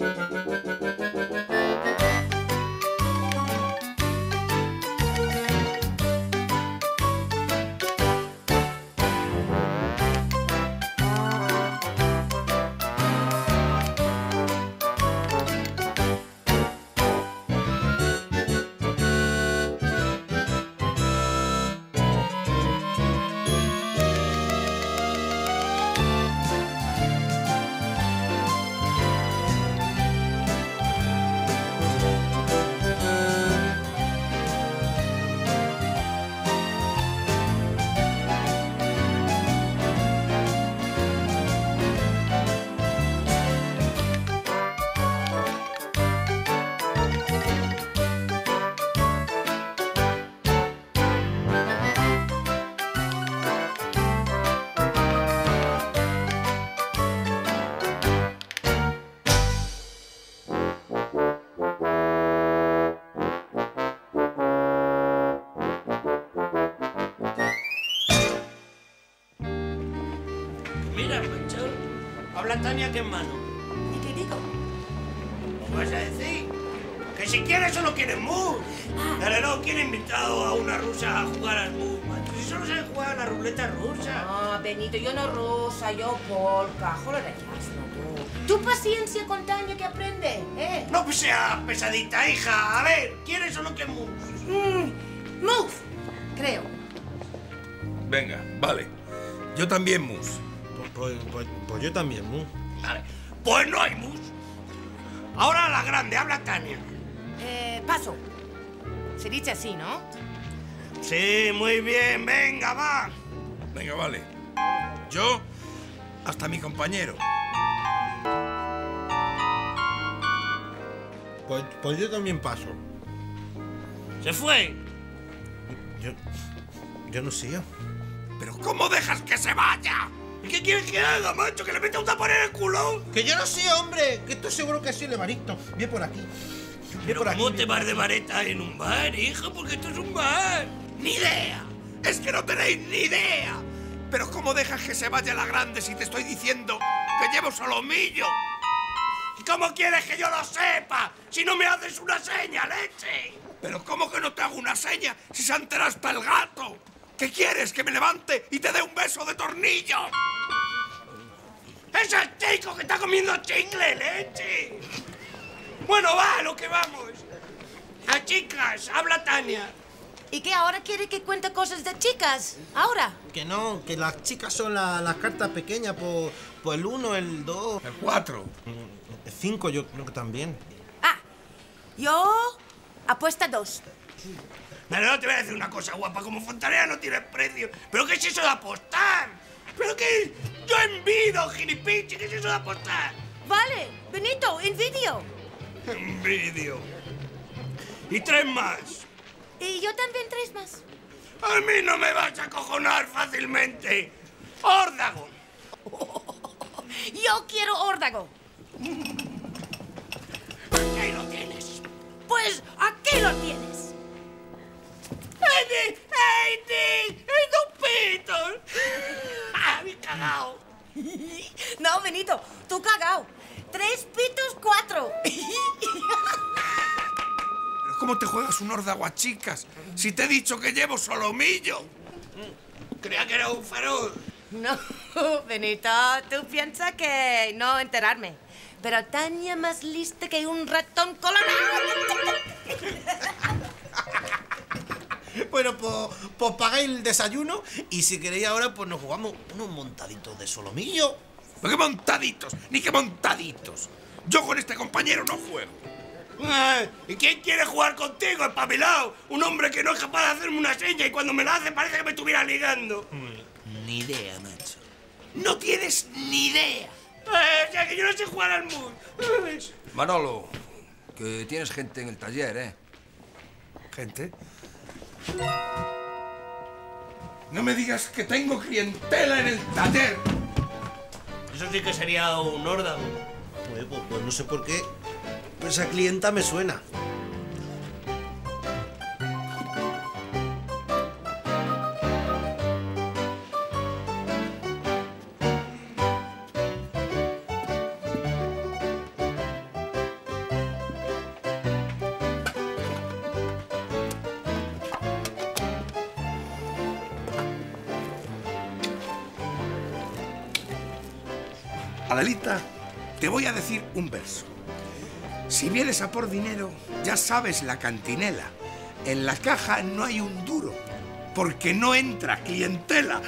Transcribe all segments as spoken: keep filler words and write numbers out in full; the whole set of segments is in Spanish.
Mira, macho, habla Tania que en mano. ¿Y qué digo? ¿Qué vas a decir? Que si quieres o no quieres mus. Ah. Pero no, ¿quién ha invitado a una rusa a jugar al mus, macho? Si solo se juega a la ruleta rusa. No, Benito, yo no rusa, yo polka. Joder, no tú. Tu paciencia con Tania que aprende, ¿eh? No pues sea pesadita, hija. A ver, ¿quieres o no quieres mus? Mm, move, creo. Venga, vale. Yo también mus. Pues, pues, pues yo también, mu. Vale. Pues no hay mus. Ahora la grande, habla Tania. Eh, paso. Se dice así, ¿no? Sí, muy bien, venga, va. Venga, vale. Yo hasta mi compañero. Pues, pues yo también paso. ¿Se fue? Yo, yo no sé. ¿Pero cómo dejas que se vaya? ¿Y qué quieres que haga, macho? ¿Que le meta un tapón en el culo? Que yo no sé, hombre. Que esto seguro que sí, Evaristo. Bien por aquí. Bien ¿Pero por aquí. cómo te vas de vareta en un bar, hijo? Porque esto es un bar. ¡Ni idea! ¡Es que no tenéis ni idea! ¿Pero cómo dejas que se vaya la grande si te estoy diciendo que llevo solomillo? ¿Y cómo quieres que yo lo sepa si no me haces una seña, leche? ¿Pero cómo que no te hago una seña si se ha enterado hasta el gato? ¿Qué quieres? ¿Que me levante y te dé un beso de tornillo? ¡Es el chico que está comiendo chicle, leche! Bueno, va, lo que vamos. A chicas, habla Tania. ¿Y qué ahora quiere que cuente cosas de chicas? ¿Ahora? Que no, que las chicas son la- las cartas pequeñas, por, por el uno, el dos, El cuatro. el cinco, yo creo que también. Ah, yo apuesta dos. Pero no te voy a decir una cosa, guapa. Como fontanera no tienes precio. ¿Pero qué es eso de apostar? ¿Pero qué? Yo envido, gilipichi. ¿Qué es eso de apostar? Vale, Benito, en vídeo. Envidio. Y tres más. Y yo también tres más. A mí no me vas a cojonar fácilmente. ¡Órdago! Yo quiero órdago. Aquí lo tienes. Pues aquí lo tienes. ¡Eddie! ¡Eddie! ¡Eddie pitos! ¡Ah, me he cagado! No, Benito, tú cagao. Tres pitos, cuatro. ¿Pero cómo te juegas un órdago a chicas si te he dicho que llevo solomillo? Creía que era un farol. No, Benito, tú piensas que no enterarme. Pero Tania más lista que un ratón colorado. Bueno, pues, pues pagáis el desayuno y si queréis ahora, pues nos jugamos unos montaditos de solomillo. ¿Pero qué montaditos? ¡Ni qué montaditos! Yo con este compañero no juego. Eh, ¿Y quién quiere jugar contigo, espabilado? Un hombre que no es capaz de hacerme una seña y cuando me la hace parece que me estuviera ligando. Ni idea, macho. No tienes ni idea. Eh, o sea, que yo no sé jugar al mus. Manolo, que tienes gente en el taller, ¿eh? ¿Gente? No me digas que tengo clientela en el taller. Eso sí que sería un órdago. Pues, pues, pues no sé por qué, pero esa clienta me suena. Adelita, te voy a decir un verso. Si vienes a por dinero, ya sabes la cantinela. En la caja no hay un duro, porque no entra clientela.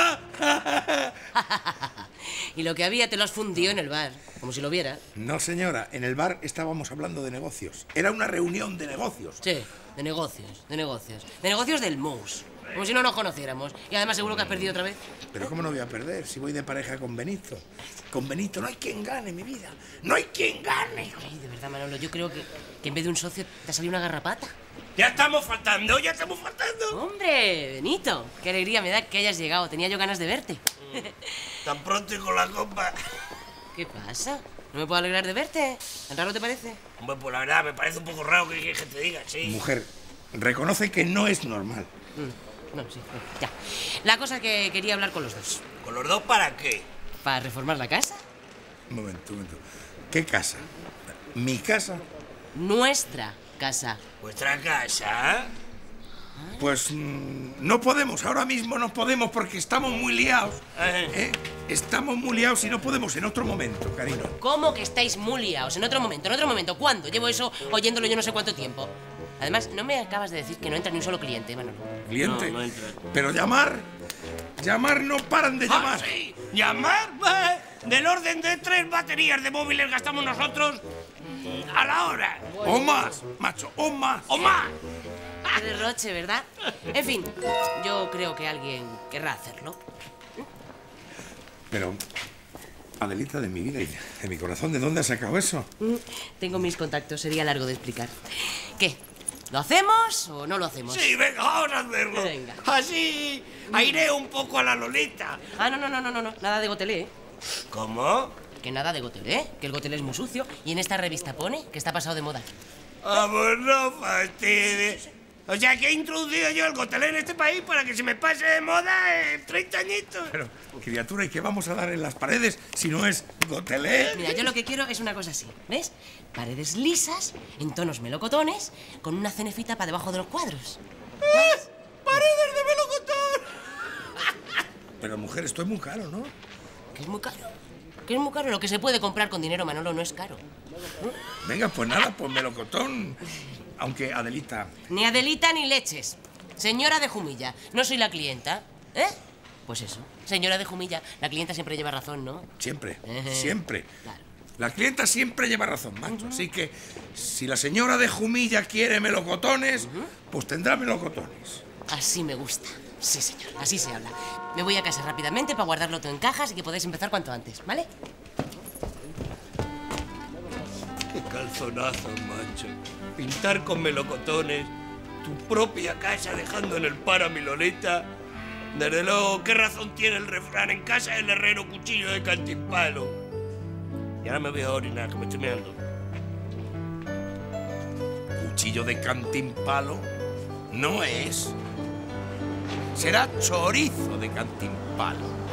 Y lo que había te lo has fundido en el bar, como si lo vieras. No, señora, en el bar estábamos hablando de negocios. Era una reunión de negocios. Sí, de negocios, de negocios. De negocios del mus. Como si no nos conociéramos. Y además seguro que has perdido otra vez. Pero ¿cómo no voy a perder si voy de pareja con Benito? Con Benito no hay quien gane, mi vida. No hay quien gane. Ay, de verdad, Manolo, yo creo que, que en vez de un socio te ha salido una garrapata. Ya estamos faltando, ya estamos faltando. ¡Hombre, Benito! Qué alegría me da que hayas llegado. Tenía yo ganas de verte. Tan pronto y con la copa. ¿Qué pasa? ¿No me puedo alegrar de verte? ¿Tan raro te parece? Hombre, pues la verdad, me parece un poco raro que, que te diga, sí. Mujer, reconoce que no es normal. Mm, no, sí, bueno, ya. La cosa es que quería hablar con los dos. ¿Con los dos para qué? ¿Para reformar la casa? Un momento, un momento. ¿Qué casa? ¿Mi casa? Nuestra casa. ¿Vuestra casa? Pues mmm, no podemos, ahora mismo no podemos porque estamos muy liados. ¿eh? Estamos muy liados y no podemos en otro momento, cariño. ¿Cómo que estáis muy liados? En otro momento, en otro momento. ¿Cuándo? Llevo eso oyéndolo yo no sé cuánto tiempo. Además, no me acabas de decir que no entra ni un solo cliente, Manolo. ¿Cliente? No, no entra. Pero llamar, llamar no paran de llamar. Ah, sí. ¿Llamar? Eh, Del orden de tres baterías de móviles gastamos nosotros a la hora. O más, macho, o más. ¡O más! Qué derroche, ¿verdad? En fin, yo creo que alguien querrá hacerlo. Pero, Adelita, de mi vida y de mi corazón, ¿de dónde has sacado eso? Tengo mis contactos, sería largo de explicar. ¿Qué? ¿Lo hacemos o no lo hacemos? Sí, venga, vamos a hacerlo. Venga. Así aireo un poco a la Lolita. Ah, no, no, no, no, no, no. Nada de gotelé, ¿eh? ¿Cómo? Que nada de gotelé, que el gotelé es muy sucio y en esta revista pone que está pasado de moda. Vamos, no fastidies. O sea, que he introducido yo el gotelé en este país para que se me pase de moda en treinta añitos. Pero, criatura, ¿y qué vamos a dar en las paredes si no es gotelé? Mira, yo lo que quiero es una cosa así, ¿ves? Paredes lisas, en tonos melocotones, con una cenefita para debajo de los cuadros. ¿Ves? ¡Paredes de melocotón! Pero, mujer, esto es muy caro, ¿no? Que es muy caro. Que es muy caro. Lo que se puede comprar con dinero, Manolo, no es caro. Venga, pues nada, pues melocotón. Aunque, Adelita... Ni Adelita ni leches. Señora de Jumilla, no soy la clienta, ¿eh? Pues eso, señora de Jumilla, la clienta siempre lleva razón, ¿no? Siempre, Ejé. siempre. Claro. La clienta siempre lleva razón, macho. Así que, si la señora de Jumilla quiere melocotones, pues tendrá melocotones. Así me gusta. Sí, señor, así se habla. Me voy a casa rápidamente para guardarlo todo en cajas y que podáis empezar cuanto antes, ¿vale? ¡Qué calzonazo, macho! Pintar con melocotones, tu propia casa dejando en el paro a mi Lolita. Desde luego, ¿qué razón tiene el refrán? En casa del herrero, cuchillo de cantimpalo. Y ahora me voy a orinar, que me estoy meando. Cuchillo de cantimpalo no es. Será chorizo de cantimpalo.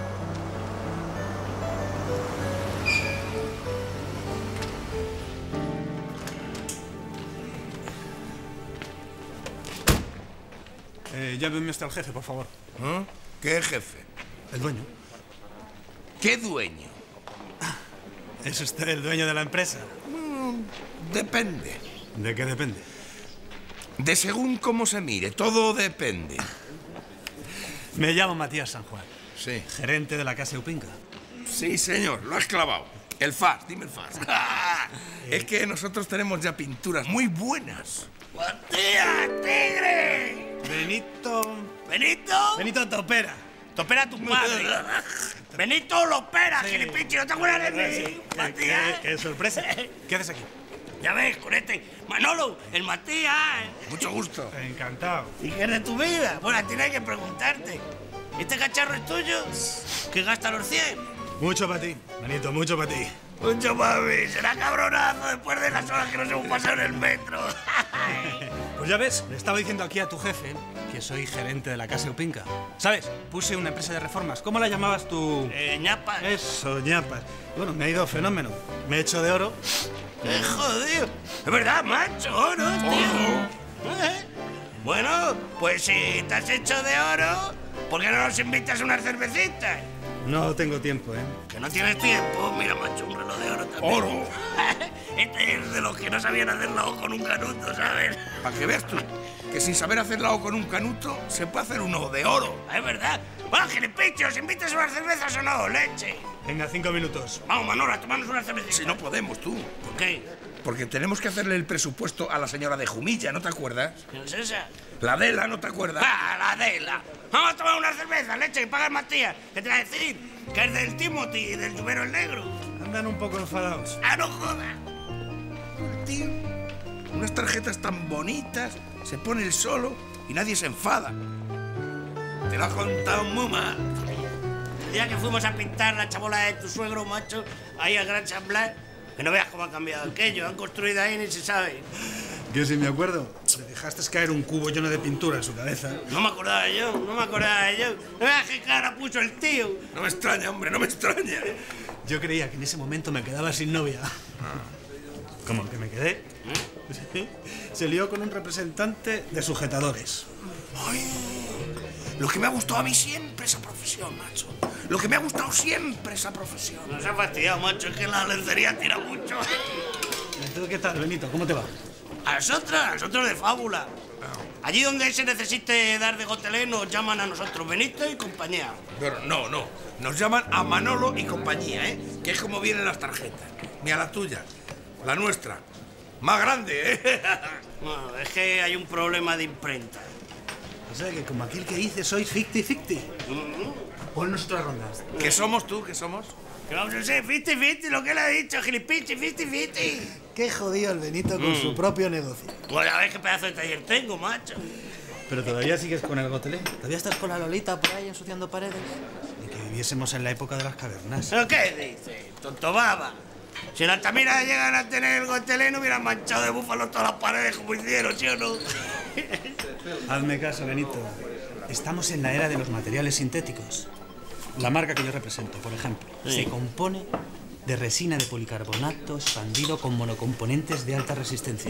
Eh, llámeme usted al jefe, por favor. ¿Eh? ¿Qué jefe? El dueño. ¿Qué dueño? ¿Es usted el dueño de la empresa? Mm, depende. ¿De qué depende? De según cómo se mire, todo depende. Me llamo Matías San Juan, Sí. gerente de la Casa Eupinca. Sí, señor, lo has clavado. El F A S, dime el F A S. Es que nosotros tenemos ya pinturas muy buenas. ¡Matías, tigre! Benito... ¿Benito? Benito Topera. ¡Topera tu madre! ¡Benito Lopera, Sí. gilipichi! ¿No te acuerdas de mí? Sí. ¡Matías! ¿Qué, qué sorpresa! ¿Qué haces aquí? Ya ves, con este Manolo, el Matías. Mucho gusto. Encantado. ¿Y qué es de tu vida? Bueno, tienes que preguntarte. ¿Este cacharro es tuyo? ¿Que gasta los cien? Mucho para ti, Benito, mucho para ti. Mucho mami, será cabronazo después de las horas que nos hemos pasado en el metro. Pues ya ves, le estaba diciendo aquí a tu jefe que soy gerente de la Casa Eupinca. ¿Sabes? Puse una empresa de reformas. ¿Cómo la llamabas tú? eh, ñapa. Eso, ñapas. Bueno, me ha ido fenómeno. Me he hecho de oro. ¡Qué jodido! Es verdad, macho, oro, tío. ¿Eh? Bueno, pues si te has hecho de oro, ¿por qué no nos invitas a unas cervecitas? No tengo tiempo, ¿eh? Que no tienes tiempo. Mira, macho, un reloj de oro también. ¡Oro! Este es de los que no sabían hacer la O con un canuto, ¿sabes? Para que veas tú, que sin saber hacer la O con un canuto, se puede hacer uno de oro. Es verdad. Bueno, gilipichos, ¿invitas unas cervezas o no? Leche. Venga, cinco minutos. Vamos, Manolo, a tomarnos una cervecita. Si no podemos, tú. ¿Por qué? Porque tenemos que hacerle el presupuesto a la señora de Jumilla, ¿no te acuerdas? ¿Quién es esa? La Adela, ¿no te acuerdas? ¡Ah, la Adela! Vamos a tomar una cerveza, leche, y paga el Matías. ¿Qué te va a decir? Que es del Timothy y del Lluvero el Negro. Andan un poco enfadados. ¡Ah, no jodas! El tío, unas tarjetas tan bonitas, se pone el solo y nadie se enfada. Te lo ha contado Muma. El día que fuimos a pintar la chabola de tu suegro, macho, ahí al Gran San Blas, que no veas cómo ha cambiado aquello. Han construido ahí ni se sabe. Yo sí me acuerdo. Le dejaste caer un cubo lleno de pintura en su cabeza. No me acordaba yo, no me acordaba yo. No veas qué cara puso el tío. No me extraña, hombre, no me extraña. Yo creía que en ese momento me quedaba sin novia. ¿Cómo que me quedé? Sí. Se lió con un representante de sujetadores. Ay, lo que me ha gustado a mí siempre esa profesión, macho. Lo que me ha gustado siempre esa profesión. Nos ha fastidiado, macho, es que la lencería tira mucho. ¿Y tú qué tal, Benito? ¿Cómo te va? A nosotros, a nosotros de fábula. Allí donde se necesite dar de gotelé nos llaman a nosotros Benito y compañía. Pero no, no. Nos llaman a Manolo y compañía, ¿eh? Que es como vienen las tarjetas. Mira la tuya, la nuestra. Más grande, ¿eh? Bueno, es que hay un problema de imprenta. O sea que como aquel que dice sois ficti-ficti. Ponnos otra ronda. ¿Qué somos tú? ¿Qué somos? Que vamos a ser fifty fifty, lo que le ha dicho, gilipichi, fifty fifty. Qué jodido el Benito con su propio negocio. Pues a ver qué pedazo de taller tengo, macho. Pero todavía sigues con el gotelé. ¿Todavía estás con la Lolita por ahí ensuciando paredes? Ni que viviésemos en la época de las cavernas. ¿Pero qué dice? Tonto baba. Si en Altamira llegan a tener el gotelé, no hubieran manchado de búfalo todas las paredes como hicieron, ¿sí o no? Hazme caso, Benito. Estamos en la era de los materiales sintéticos. La marca que yo represento, por ejemplo, Sí. se compone de resina de policarbonato expandido con monocomponentes de alta resistencia.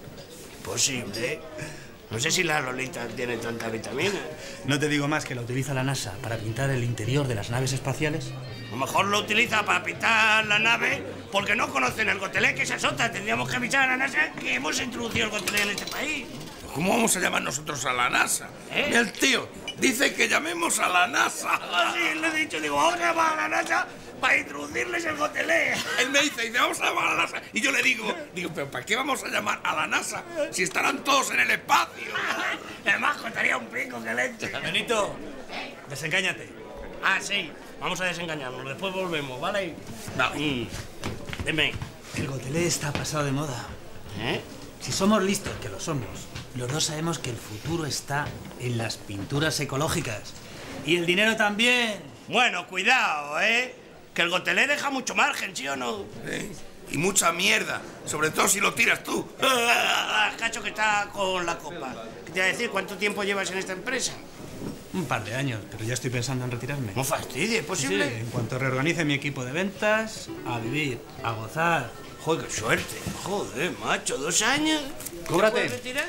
Posible. No sé si la Lolita tiene tanta vitamina. No te digo más que la utiliza la NASA para pintar el interior de las naves espaciales. A lo mejor lo utiliza para pintar la nave porque no conocen el gotelé, que se azota. Tendríamos que avisar a la NASA que hemos introducido el gotelé en este país. ¿Cómo vamos a llamar nosotros a la NASA? ¿Eh? Mira, el tío dice que llamemos a la NASA. Así le he dicho, digo, vamos a llamar a la NASA para introducirles el gotelé. Él me dice, dice, vamos a llamar a la NASA. Y yo le digo, digo, pero ¿para qué vamos a llamar a la NASA si estarán todos en el espacio? Además, costaría un pico que leche. Benito, desengáñate. Ah, sí. Vamos a desengañarnos. Después volvemos, ¿vale? Vale. Mm. Dime. El gotelé está pasado de moda. ¿Eh? Si somos listos, que lo somos, los dos sabemos que el futuro está en las pinturas ecológicas. Y el dinero también. Bueno, cuidado, ¿eh? Que el gotelé deja mucho margen, ¿sí o no? ¿Eh? Y mucha mierda, sobre todo si lo tiras tú. Ah, Cacho que está con la copa. ¿Qué te iba a decir? ¿Cuánto tiempo llevas en esta empresa? Un par de años, pero ya estoy pensando en retirarme. No fastidies, ¿es Sí, posible? en cuanto reorganice mi equipo de ventas, a vivir, a gozar. Joder, qué suerte. Joder, macho, dos años. ¿Te Cóbrate. puedes retirar?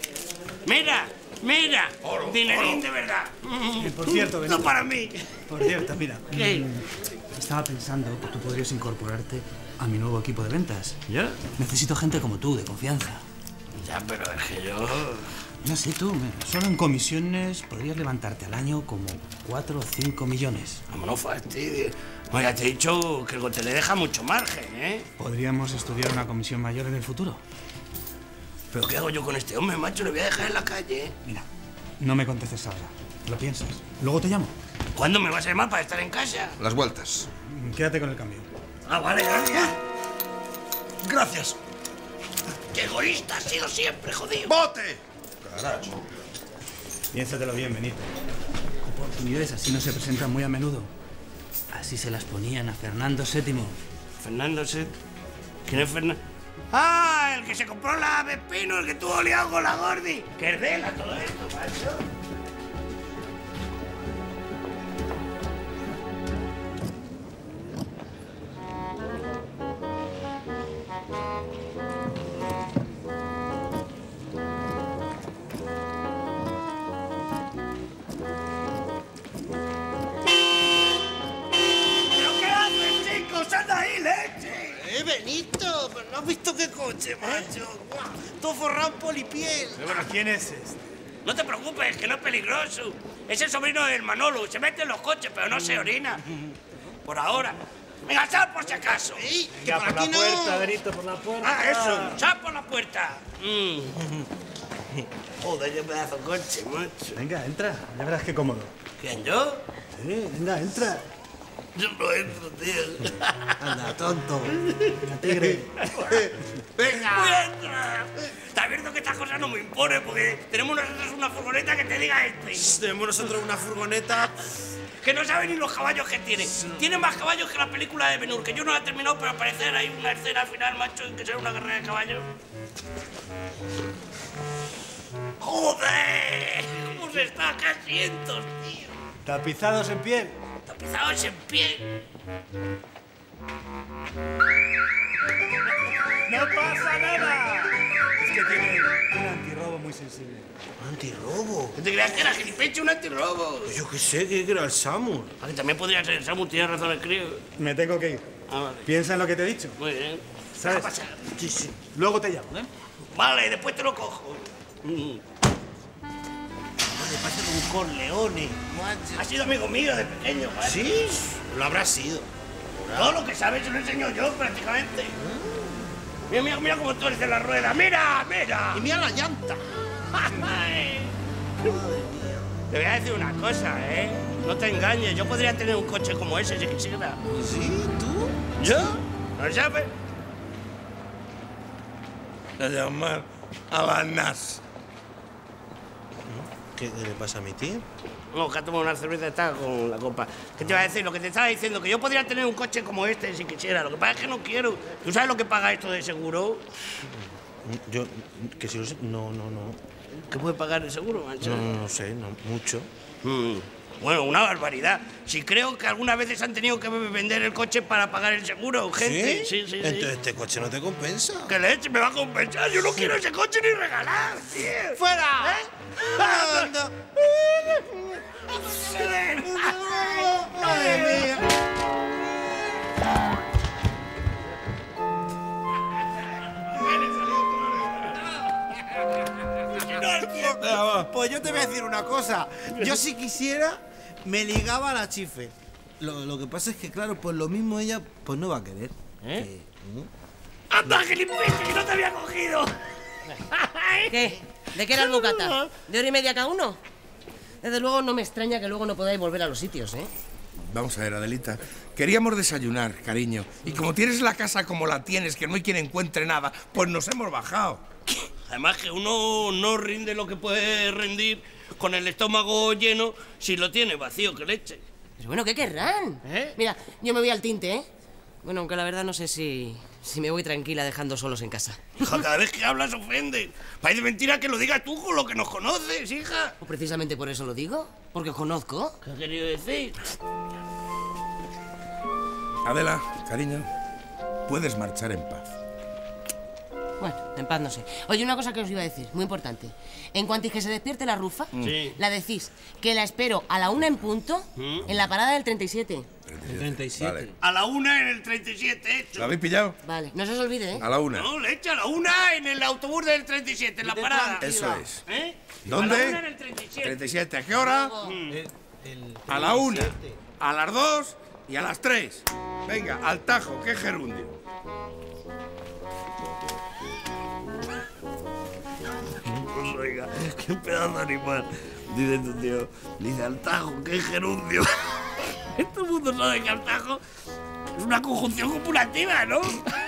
Mira, mira. Oro, Dinerín oro. de verdad. Y por cierto, Benito. No para mí. Por cierto, mira. ¿Qué? mm, Estaba pensando que tú podrías incorporarte a mi nuevo equipo de ventas. ¿Yo? Necesito gente como tú, de confianza. Ya, pero es que yo... No sé tú, mira, solo en comisiones podrías levantarte al año como cuatro o cinco millones. Vamos, no fastidies. Bueno, ya te he dicho que el gotelé deja mucho margen, ¿eh? Podríamos estudiar una comisión mayor en el futuro. ¿Pero qué hago yo con este hombre, macho? ¿Le voy a dejar en la calle? Mira, no me contestes ahora. Lo piensas. Luego te llamo. ¿Cuándo me vas a llamar para estar en casa? Las vueltas. Quédate con el cambio. Ah, vale, gracias. Gracias. ¡Qué egoísta has sido siempre, jodido! ¡Bote! Piénsatelo bien, Benito. Oportunidades así no se presentan muy a menudo. Así se las ponían a Fernando séptimo. Fernando, ¿sí? ¿Quién es Fernando? ¡Ah! El que se compró la Pepino, el que tuvo liado con la Gordi. ¡Qué erdela todo esto, macho! Benito, pero no has visto qué coche, macho. Guau, todo forrado en polipiel. Pero bueno, ¿quién es este? No te preocupes, que no es peligroso. Es el sobrino del Manolo. Se mete en los coches, pero no se orina. Por ahora. Venga, sal por si acaso. ¡Ey! Que Ya, por por aquí la no. puerta, Benito, por la puerta. Ah, eso. Sal por la puerta. Mm. Joder, qué pedazo de coche, macho. Venga, entra. Ya verás qué cómodo. ¿Quién, yo? Sí, venga, entra. Yo no entro, tío. Anda, tonto. Tigre. ¡Venga! ¡Voy a entrar! Estás viendo que estas cosas no me imponen, porque tenemos nosotros una furgoneta que te diga este. Tenemos nosotros una furgoneta. Que no sabe ni los caballos que tiene. Tiene más caballos que la película de Ben-Hur, que yo no la he terminado, pero al parecer hay una escena al final, macho, en que será una carrera de caballos. ¡Joder! ¿Cómo se está acá asientos, tío? Tapizados en piel. Tapizados en pie. ¡No pasa nada! Es que tiene un antirrobo muy sensible. Antirrobo. ¿Qué te creas que era gilipecho, un antirrobo? Yo qué sé, que era el Samu. Ah, que también podría ser el Samu, tienes razón el crío. Me tengo que ir. Ah, vale. Piensa en lo que te he dicho. Muy bien. ¿Sabes? Deja pasar. Sí, sí. Luego te llamo, ¿eh? Vale, y después te lo cojo. Mm. Vale, parece como un corleone. Ha sido amigo mío de pequeño, ¿vale? ¿Sí? Lo habrá sido. Todo lo que sabes se lo enseño yo, prácticamente. Mira, mira, mira cómo torce la rueda. ¡Mira, mira! Y mira la llanta. Ay. Te voy a decir una cosa, ¿eh? No te engañes, yo podría tener un coche como ese si quisiera. ¿Sí? ¿Tú? ¿Yo? ¿No sabes? A llamar a la N A S. ¿Qué, qué le pasa a mi tío? No, que ha tomado una cerveza y está con la copa. ¿Qué te iba a decir? Lo que te estaba diciendo, que yo podría tener un coche como este si quisiera. Lo que pasa es que no quiero. ¿Tú sabes lo que paga esto de seguro? Yo, que si lo sé, no, no, no. ¿Qué puede pagar el seguro, macho? No, no, no sé, no, mucho. Mm, Bueno, una barbaridad. Si creo que algunas veces han tenido que vender el coche para pagar el seguro, gente. Sí, sí, sí. Entonces este coche no te compensa. ¿Qué leche me va a compensar? Yo no quiero ese coche ni regalar, tío. ¡Fuera! ¿Eh? Anda. ¡Madre mía! Pues yo te voy a decir una cosa. Yo si quisiera, me ligaba a la Chife. Lo, lo que pasa es que, claro, pues lo mismo ella pues no va a querer. ¿Eh? Que, ¡Anda, gilipollas, que no te había cogido! ¿Qué? ¿De qué era el bocata? ¿De hora y media cada uno? Desde luego no me extraña que luego no podáis volver a los sitios, ¿eh? Vamos a ver, Adelita. Queríamos desayunar, cariño. Y como tienes la casa como la tienes, que no hay quien encuentre nada, pues nos hemos bajado. Además que uno no rinde lo que puede rendir con el estómago lleno si lo tiene vacío, que leche. Pero bueno, ¿qué querrán? ¿Eh? Mira, yo me voy al tinte, ¿eh? Bueno, aunque la verdad no sé si, si me voy tranquila dejando solos en casa. Hija, cada vez que hablas ofende. Parece mentira que lo digas tú con lo que nos conoces, hija. ¿O precisamente por eso lo digo? ¿Porque os conozco? ¿Qué has querido decir? Adela, cariño, puedes marchar en paz. Bueno, en paz no sé. Oye, una cosa que os iba a decir, muy importante. En cuanto que se despierte la rufa, Sí. la decís que la espero a la una en punto en la parada del treinta y siete. treinta y siete. Vale. A la una en el treinta y siete, hecho. ¿Lo habéis pillado? Vale, no se os olvide, ¿eh? A la una. No, leche, a la una en el autobús del treinta y siete, en la parada. Eso es. ¿Eh? ¿Dónde? A la una en el treinta y siete. treinta y siete. ¿A qué hora? El, A la una, a las dos y a las tres. Venga, al tajo, qué gerundio. Pues oiga, qué pedazo de animal. Dice tu tío, dice al tajo, qué gerundio. Todo el mundo sabe que al tajo es una conjunción copulativa, ¿no?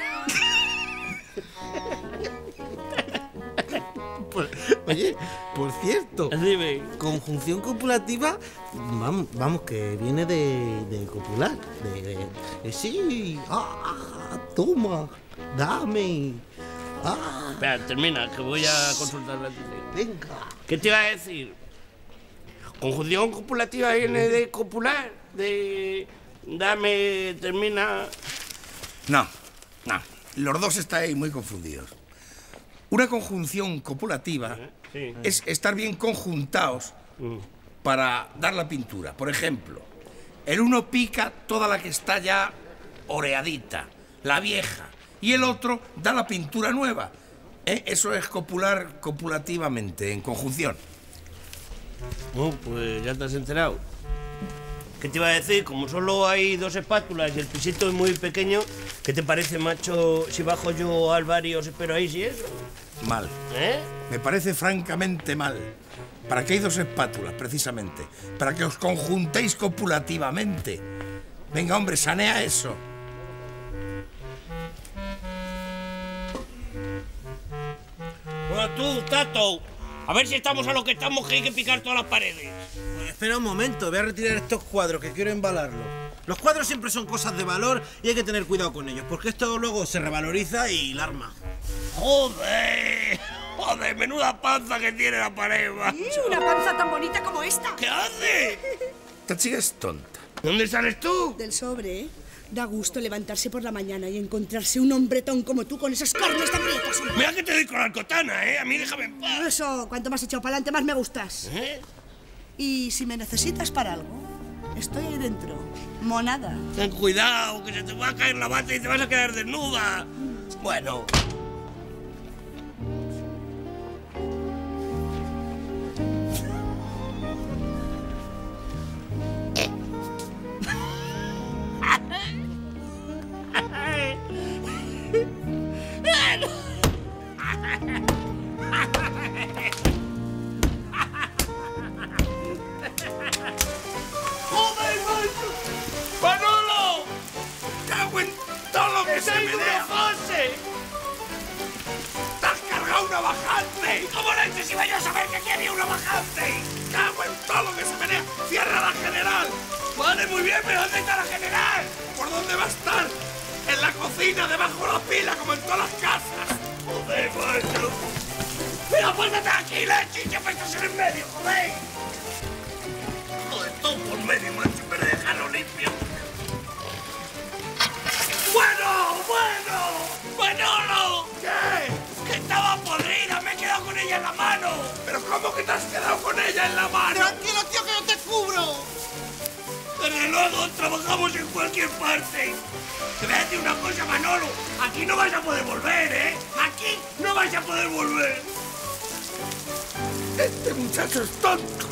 Pues, oye, por cierto, Dime. conjunción copulativa, vamos, vamos que viene de, de copular. De, de- de sí, ah, toma, dame. Ah, Espera, termina, que voy a consultarla a tu tío. venga. ¿Qué te iba a decir? Conjunción copulativa viene de copular, de dame, termina. No, no. Los dos estáis muy confundidos. Una conjunción copulativa Sí. es estar bien conjuntados para dar la pintura. Por ejemplo, el uno pica toda la que está ya oreadita, la vieja, y el otro da la pintura nueva. ¿Eh? Eso es copular copulativamente, en conjunción. Oh, pues ya te has enterado. ¿Qué te iba a decir? Como solo hay dos espátulas y el pisito es muy pequeño, ¿qué te parece, macho, si bajo yo al bar y os espero ahí, si eso? Mal. ¿Eh? Me parece francamente mal. ¿Para qué hay dos espátulas, precisamente? Para que os conjuntéis copulativamente. Venga, hombre, sanea eso. Bueno, tú, Tato, a ver si estamos a lo que estamos, que hay que picar todas las paredes. Pues espera un momento, voy a retirar estos cuadros que quiero embalarlos. Los cuadros siempre son cosas de valor y hay que tener cuidado con ellos, porque esto luego se revaloriza y la arma. ¡Joder! ¡Joder! ¡Menuda panza que tiene la pared, macho! ¿Y una panza tan bonita como esta? ¿Qué hace? Esta chica es tonta. ¿Dónde sales tú? Del sobre, ¿eh? Da gusto levantarse por la mañana y encontrarse un hombretón como tú con esas carnes tan ricas. Mira que te doy con la alcotana, ¿eh? A mí déjame en paz. Eso, cuanto más echado para adelante, más me gustas. ¿Eh? Y si me necesitas para algo, estoy ahí dentro. Monada. Ten cuidado, que se te va a caer la bata y te vas a quedar desnuda. Bueno. ¡Manolo! ¡Cago en todo lo que se me dé! José! ¡Te has cargado una bajante! ¿Cómo lo dices si vaya a saber que aquí había una bajante? ¡Cago en todo lo que se me dé! ¡Cierra la general! Vale, muy bien, pero ¿dónde está la general? ¿Por dónde va a estar? En la cocina, debajo de la pila, como en todas las casas. Joder, macho. Mira, pórtate aquí, leche, que me estás en el medio, joder. Joder, todo por medio, macho, pero dejarlo limpio. ¡Bueno, bueno! ¡Manolo! ¿Qué? ¡Que estaba podrida! ¡Me he quedado con ella en la mano! ¿Pero cómo que te has quedado con ella en la mano? ¡Tranquilo, tío, que yo te cubro! Desde luego, trabajamos en cualquier parte. Te voy a decir una cosa, Manolo. Aquí no vais a poder volver, ¿eh? Aquí no vais a poder volver. Este muchacho es tonto.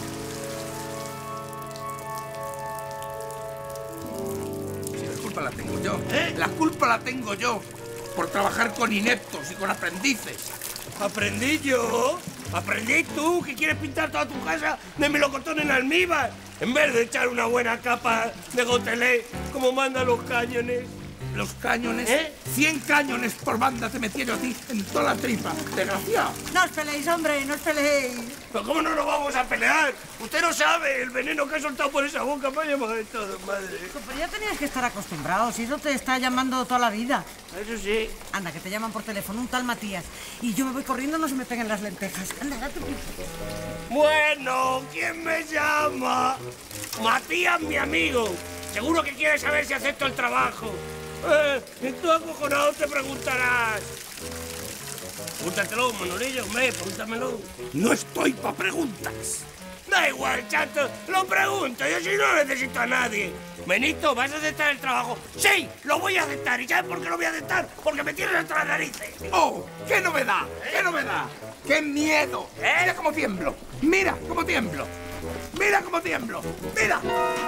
Si la culpa la tengo yo, ¿Eh? La culpa la tengo yo. Por trabajar con ineptos y con aprendices. ¿Aprendí yo? ¿Aprendí tú que quieres pintar toda tu casa de melocotón en almíbar? En vez de echar una buena capa de gotelé, como mandan los cañones. Los cañones, ¿Eh? cien cañones por banda te metí yo a ti en toda la tripa, desgraciado. No os peleéis, hombre, no os peleéis. ¿Pero cómo no nos vamos a pelear? Usted no sabe el veneno que ha soltado por esa boca, vaya de todo, madre. Pero ya tenías que estar acostumbrado, si eso te está llamando toda la vida. Eso sí. Anda, que te llaman por teléfono, un tal Matías. Y yo me voy corriendo, no se me peguen las lentejas. Anda, date prisa. Bueno, ¿quién me llama? Matías, mi amigo. Seguro que quiere saber si acepto el trabajo. Eh, y tú acojonado te preguntarás. Pregúntatelo, Manolillo, hombre, pregúntamelo. No estoy pa' preguntas. Da igual, chato, lo pregunto, yo si no necesito a nadie. Benito, ¿vas a aceptar el trabajo? Sí, lo voy a aceptar. ¿Y sabes por qué lo voy a aceptar? Porque me tienes hasta las narices. ¡Oh! ¡Qué novedad! ¡Qué novedad! ¡Qué miedo! ¿Eh? Mira cómo tiemblo. Mira cómo tiemblo. Mira cómo tiemblo. Mira.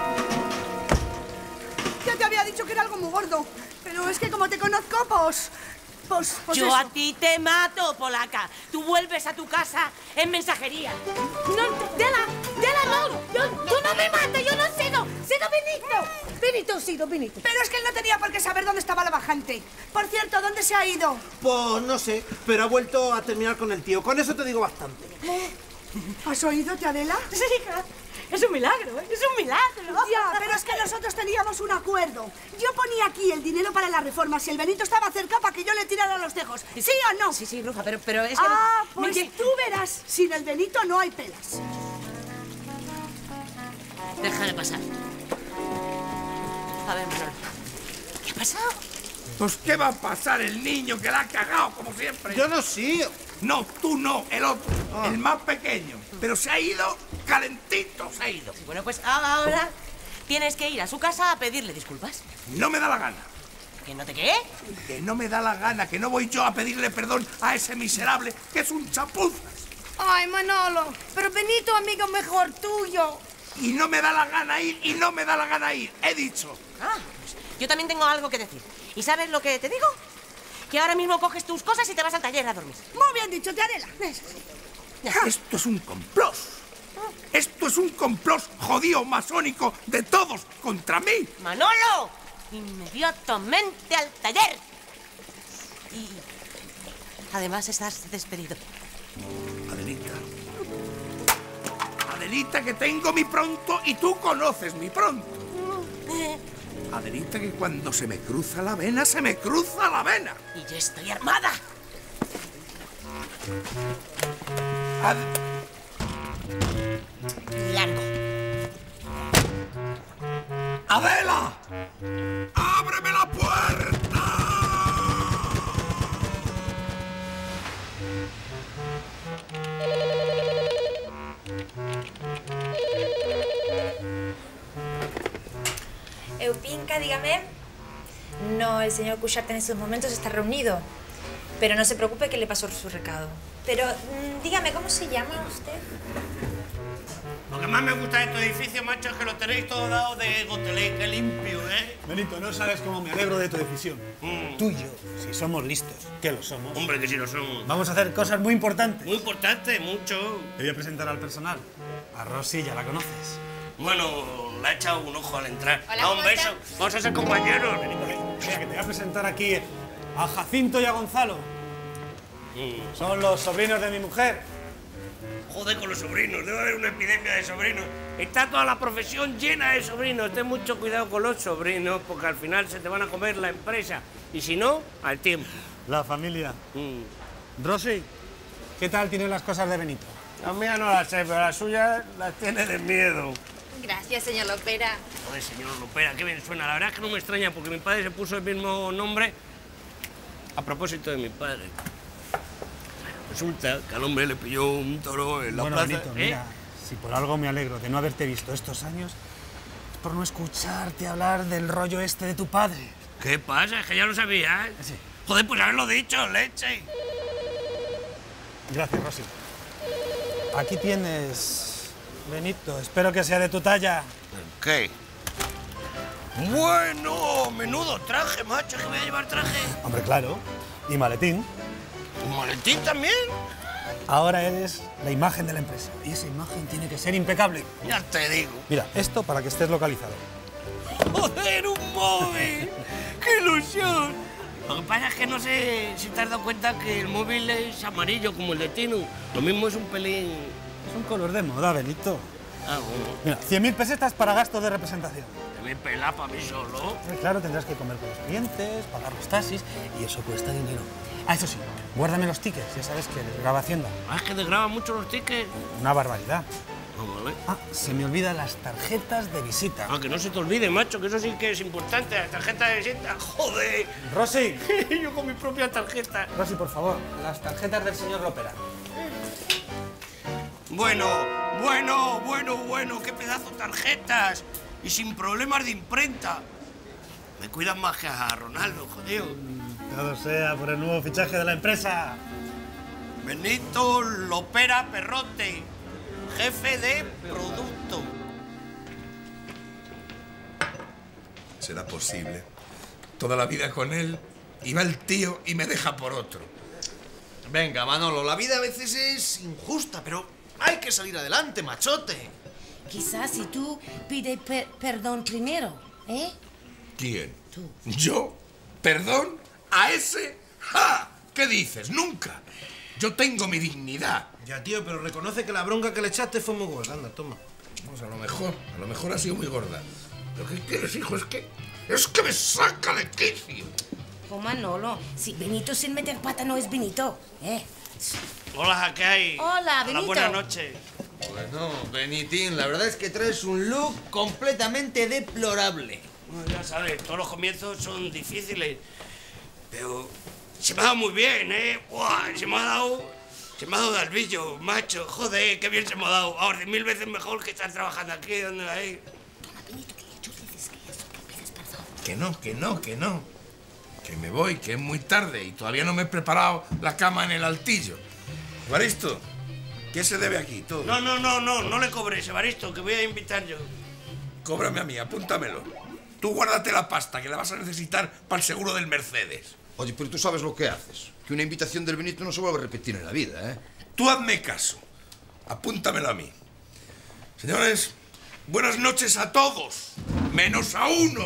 Ya te había dicho que era algo muy gordo. Pero es que como te conozco, pues... Pues, pues Yo eso. a ti te mato, polaca. Tú vuelves a tu casa en mensajería. No, Dela, Dela, no. Yo, tú no me matas, yo no cedo. Cedo Benito. Benito, cedo, Benito. Pero es que él no tenía por qué saber dónde estaba la bajante. Por cierto, ¿dónde se ha ido? Pues no sé, pero ha vuelto a terminar con el tío. Con eso te digo bastante. ¿Has oído, tía Adela? Sí, hija. Es un milagro, ¿eh? Es un milagro. Ya, pero es que nosotros teníamos un acuerdo. Yo ponía aquí el dinero para la reforma si el Benito estaba cerca para que yo le tirara los tejos. ¿Sí o no? Sí, sí, bruja, pero, pero es que... Ah, no- pues Miguel, tú verás. Sin el Benito no hay pelas. Deja de pasar. A ver, Manolo. ¿Qué ha pasado? Pues ¿qué va a pasar el niño que la ha cagado, como siempre? Yo no sí. No, tú no, el otro, Ah. el más pequeño. Pero se ha ido calentito, se ha ido. Bueno, pues ahora tienes que ir a su casa a pedirle disculpas. No me da la gana. ¿Que no te qué? Que no me da la gana, que no voy yo a pedirle perdón a ese miserable que es un chapuzas. Ay, Manolo, pero Benito, amigo mejor tuyo. Y no me da la gana ir, y no me da la gana ir, he dicho. Ah, pues yo también tengo algo que decir. ¿Y sabes lo que te digo? Que ahora mismo coges tus cosas y te vas al taller a dormir. Muy bien dicho, te Adela. Esto es un complot. Esto es un complot jodido masónico de todos contra mí. ¡Manolo! Inmediatamente al taller. Y además estás despedido. Adelita. Adelita, que tengo mi pronto y tú conoces mi pronto. Adelita, que cuando se me cruza la vena, se me cruza la vena. Y yo estoy armada. Ad... Largo. ¡Adela! ¡Ábreme la puerta! Eupinka, dígame. No, el señor Cushart en estos momentos está reunido. Pero no se preocupe que le paso su recado. Pero mmm, dígame, ¿cómo se llama usted? Lo que más me gusta de este edificio, macho, es que lo tenéis todo dado de gotelé, qué limpio, ¿eh? Benito, no sabes cómo me alegro de tu decisión. Mm. Tú y yo, si somos listos, que lo somos. Hombre, que si lo somos. Vamos a hacer cosas muy importantes. Muy importante, mucho. Te voy a presentar al personal. A Rosy ya la conoces. Bueno, le ha echado un ojo al entrar. Hola, Da un ¿cómo beso. estás? Vamos a ser compañeros. Mira, que te voy a presentar aquí a Jacinto y a Gonzalo. Mm. Son los sobrinos de mi mujer. Joder con los sobrinos, debe haber una epidemia de sobrinos. Está toda la profesión llena de sobrinos. Ten mucho cuidado con los sobrinos, porque al final se te van a comer la empresa. Y si no, al tiempo. La familia. Mm. Rosy, ¿qué tal tienen las cosas de Benito? Las mías no las sé, pero las suyas las tiene de miedo. Gracias, señor Lopera. Joder, señor Lopera, qué bien suena. La verdad es que no me extraña, porque mi padre se puso el mismo nombre a propósito de mi padre. Resulta que al hombre le pilló un toro en la bueno, plaza. Benito, ¿eh? mira, si por algo me alegro de no haberte visto estos años, es por no escucharte hablar del rollo este de tu padre. ¿Qué pasa? Es que ya lo sabía, ¿eh? Sí. Joder, pues haberlo dicho, leche. Gracias, Rosy. Aquí tienes, Benito. Espero que sea de tu talla. ¿Qué? Bueno, menudo traje, macho, que voy a llevar traje. Hombre, claro. Y maletín. ¿Un maletín también? Ahora eres la imagen de la empresa. Y esa imagen tiene que ser impecable. Ya te digo. Mira, esto para que estés localizado. ¡Joder, un móvil! ¡Qué ilusión! Lo que pasa es que no sé si te has dado cuenta que el móvil es amarillo como el de Tinu. Lo mismo es un pelín... Es un color de moda, Benito. Ah, bueno. Mira, cien mil pesetas para gastos de representación. Me pela para mí solo. Eh, Claro, tendrás que comer con los clientes, pagar los taxis y eso cuesta dinero. Ah, eso sí, guárdame los tickets, ya sabes que desgraba Hacienda. Ah, es que desgraban mucho los tickets. Una barbaridad. Ah, vale. Ah, se me olvidan las tarjetas de visita. Ah, que no se te olvide, macho, que eso sí que es importante. La tarjeta de visita, joder. Rosy, Yo con mi propia tarjeta. Rosy, por favor, las tarjetas del señor Lopera. Bueno, bueno, bueno, bueno, qué pedazo de tarjetas. Y sin problemas de imprenta. Me cuidan más que a Ronaldo, jodido. Todo sea por el nuevo fichaje de la empresa. Benito Lopera Perrote, jefe de producto. ¿Será posible? Toda la vida con él, y va el tío y me deja por otro. Venga, Manolo, la vida a veces es injusta, pero hay que salir adelante, machote. Quizás si tú pides per- perdón primero, ¿eh? ¿Quién? Tú. ¿Yo? ¿Perdón? ¿A ese? ¡Ja! ¿Qué dices? ¡Nunca! Yo tengo mi dignidad. Ya, tío, pero reconoce que la bronca que le echaste fue muy gorda. Anda, toma. Pues a lo mejor, a lo mejor ha sido muy gorda. ¿Pero qué quieres, hijo? Es que... es que me saca de quicio. Oh, Manolo, si Benito sin meter pata no es Benito, ¿eh? Hola, ¿qué hay? Hola, Benito. Buenas noches. Bueno, Benitín, la verdad es que traes un look completamente deplorable. Bueno, ya sabes, todos los comienzos son difíciles. Pero se me ha dado muy bien, ¿eh? ¡Buah! Se me ha dado... Se me ha dado de albillo, macho. Joder, qué bien se me ha dado. Ahora, mil veces mejor que estar trabajando aquí, donde ahí. Toma, Benito, que tú dices que eso, que pides perdón. Que no, que no, que no. Que me voy, que es muy tarde y todavía no me he preparado la cama en el altillo. Evaristo, ¿qué se debe aquí? Todo. No, no, no, no, no le cobres, Evaristo, que voy a invitar yo. Cóbrame a mí, apúntamelo. Tú guárdate la pasta, que la vas a necesitar para el seguro del Mercedes. Oye, pero tú sabes lo que haces. Que una invitación del Benito no se vuelve a repetir en la vida, ¿eh? Tú hazme caso. Apúntamelo a mí. Señores, buenas noches a todos, menos a uno.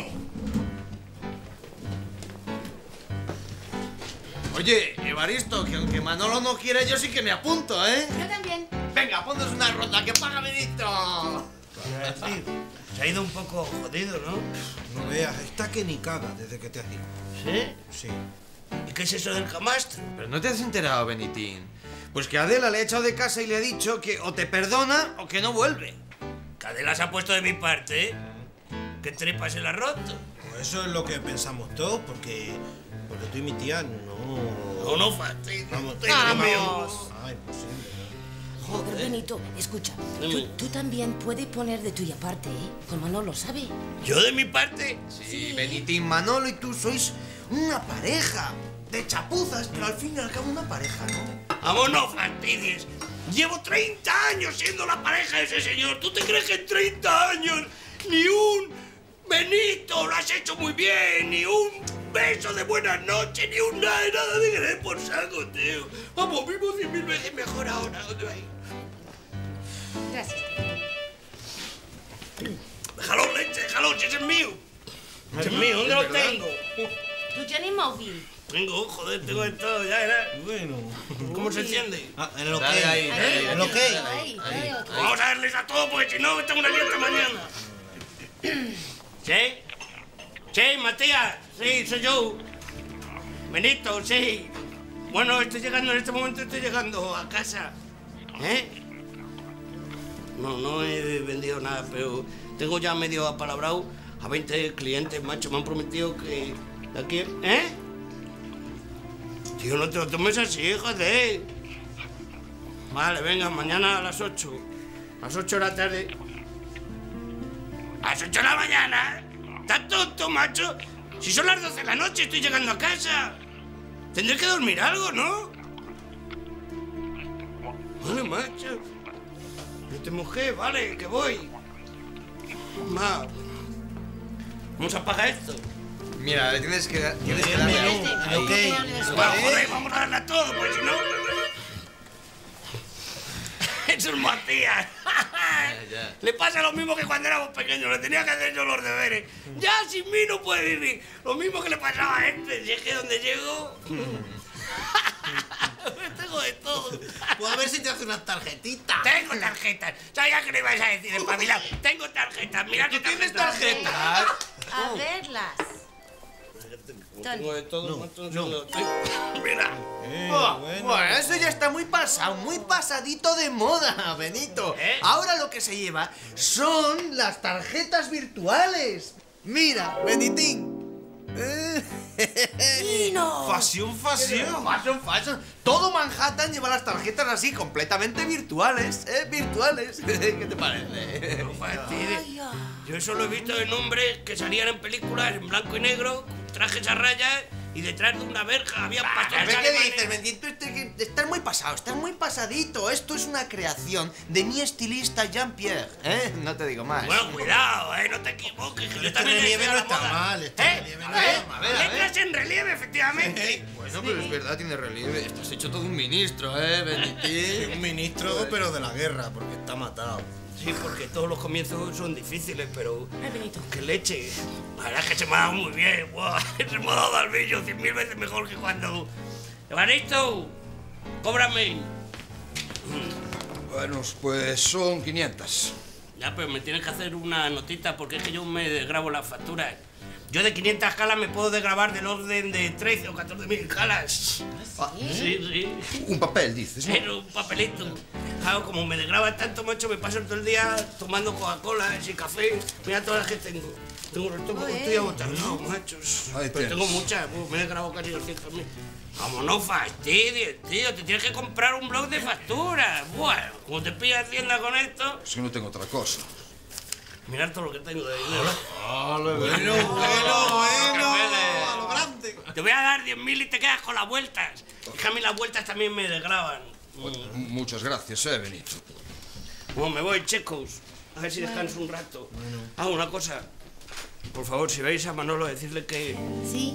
Oye, Evaristo, que aunque Manolo no quiera, yo sí que me apunto, ¿eh? Yo también. Venga, ponnos una ronda, que paga Benito. Se ha ido un poco jodido, ¿no? No veas, está que ni caga desde que te has ido. ¿Sí? Sí. ¿Y qué es eso del camastro? Pero no te has enterado, Benitín. Pues que Adela le ha echado de casa y le ha dicho que o te perdona o que no vuelve. Que Adela se ha puesto de mi parte, ¿eh? ¿Qué tripas se la ha roto? Pues eso es lo que pensamos todos, porque, porque tú y mi tía no... No, no fastidio. Vamos, Vamos. Ah, imposible. Joder, Benito, escucha. Dime. Tú, tú también puedes poner de tuya parte, ¿eh? Con Manolo, ¿sabe? ¿Yo de mi parte? Sí, Benitín, Manolo y tú sois una pareja de chapuzas, pero al fin y al cabo una pareja, ¿no? Vamos, no fastidies. Llevo treinta años siendo la pareja de ese señor. ¿Tú te crees que en treinta años ni un Benito lo has hecho muy bien, ni un beso de buenas noches, ni un nada, nada de querer por saco, tío? Vamos, vivo cien mil veces mejor ahora. ¿Dónde va a ir? Gracias. Déjalo, leche, déjalo, si ese es mío. Ese es mío, ¿dónde lo tengo? ¿Tú tienes móvil? Tengo, joder, tengo de todo, ya era. Bueno. ¿Cómo se enciende? Ah, en el ok. Dale ahí, dale ahí. En el ok. Ahí, ahí, otro. Vamos a darles a todo, porque si no, tengo una dieta mañana. ¿Sí? Sí, Matías. Sí, soy yo. Benito, sí. Bueno, estoy llegando, en este momento estoy llegando a casa. ¿Eh? No, no he vendido nada, pero tengo ya medio apalabrado a veinte clientes, macho. Me han prometido que de aquí... ¿Eh? Tío, no te lo tomes así, joder. Vale, venga, mañana a las ocho. A las ocho de la tarde. ¿A las ocho de la mañana? ¿Estás tonto, macho? Si son las doce de la noche, estoy llegando a casa. Tendré que dormir algo, ¿no? Vale, macho. No te mujer, vale, que voy. Ma. Vamos a apagar esto. Mira, le tienes que, tienes que El darle menú, ahí. el ok. Bueno, joder, vamos a darle a todo, pues si no... Eso es Matías. ya. Le pasa lo mismo que cuando éramos pequeños, le tenía que hacer yo los deberes. Ya sin mí no puede vivir. Lo mismo que le pasaba a este, si es que donde llego... Tengo de todo. Pues a ver si te hace unas tarjetitas. Tengo tarjetas. ¿Sabías que le ibas a decir, espabilado? Tengo tarjetas. Mira que tienes tarjetas. A verlas. Tengo de todo, macho, no lo tengo. Mira. Buah, buah, eso ya está muy pasado, muy pasadito de moda, Benito. ¿Eh? Ahora lo que se lleva son las tarjetas virtuales. Mira, Benitín. ¡Nino! Fashion, fashion. Fashion, fashion. Todo Manhattan lleva las tarjetas así, completamente virtuales, ¿eh? Virtuales. ¿Qué te parece? No fastidies. Ay, ay. Yo eso lo he visto en hombres que salían en películas en blanco y negro, con trajes a rayas, y detrás de una verja había A pastores ver qué alemanes. dices, Bendito, este- estás muy pasado, estás muy pasadito. Esto es una creación de mi estilista Jean-Pierre, ¿eh? No te digo más. Bueno, cuidado, eh, no te equivoques, que yo Este también relieve estoy a no la está moda. mal, este ¿Eh? relieve no ¿Eh? está mal. A ver, a ver. Letras en relieve, efectivamente. Bueno, pero es verdad, tiene relieve. Estás hecho todo un ministro, ¿eh, Benitín? Un ministro, pero de la guerra, porque está matado. Sí, porque todos los comienzos son difíciles, pero... Ay, Benito. ¡Qué leche! La verdad es que se me ha dado muy bien. ¡Buah! Se me ha dado al bello cien mil veces mejor que cuando... ¡Evaristo! ¡Cóbrame! Bueno, pues son quinientas. Ya, pero me tienes que hacer una notita porque es que yo me desgrabo las facturas. Yo de quinientas calas me puedo desgrabar del orden de trece o catorce mil calas. Ah, Sí, sí. un papel, dices, ¿no? Pero un papelito. Claro, como me desgraba tanto, macho, me paso todo el día tomando Coca-Cola y café. Mira todas las que tengo. Tengo el estómago, estoy agotado, machos. Ahí Pero tienes. tengo muchas, pues, me he desgrabado casi doscientas mil. Vamos, no fastidies, tío. Te tienes que comprar un blog de facturas. Bueno, como te pilla Hacienda con esto, Es que no tengo otra cosa. mirad todo lo que tengo de dinero. Bueno, Bueno, bueno, Café de- a lo grande. Te voy a dar diez mil y te quedas con las vueltas. Es que a mí las vueltas también me desgraban. Bueno, muchas gracias, eh, Benito. Bueno, me voy, chicos. A ver si descanso un rato. Bueno. Ah, una cosa. Por favor, si veis a Manolo, decidle que... Sí.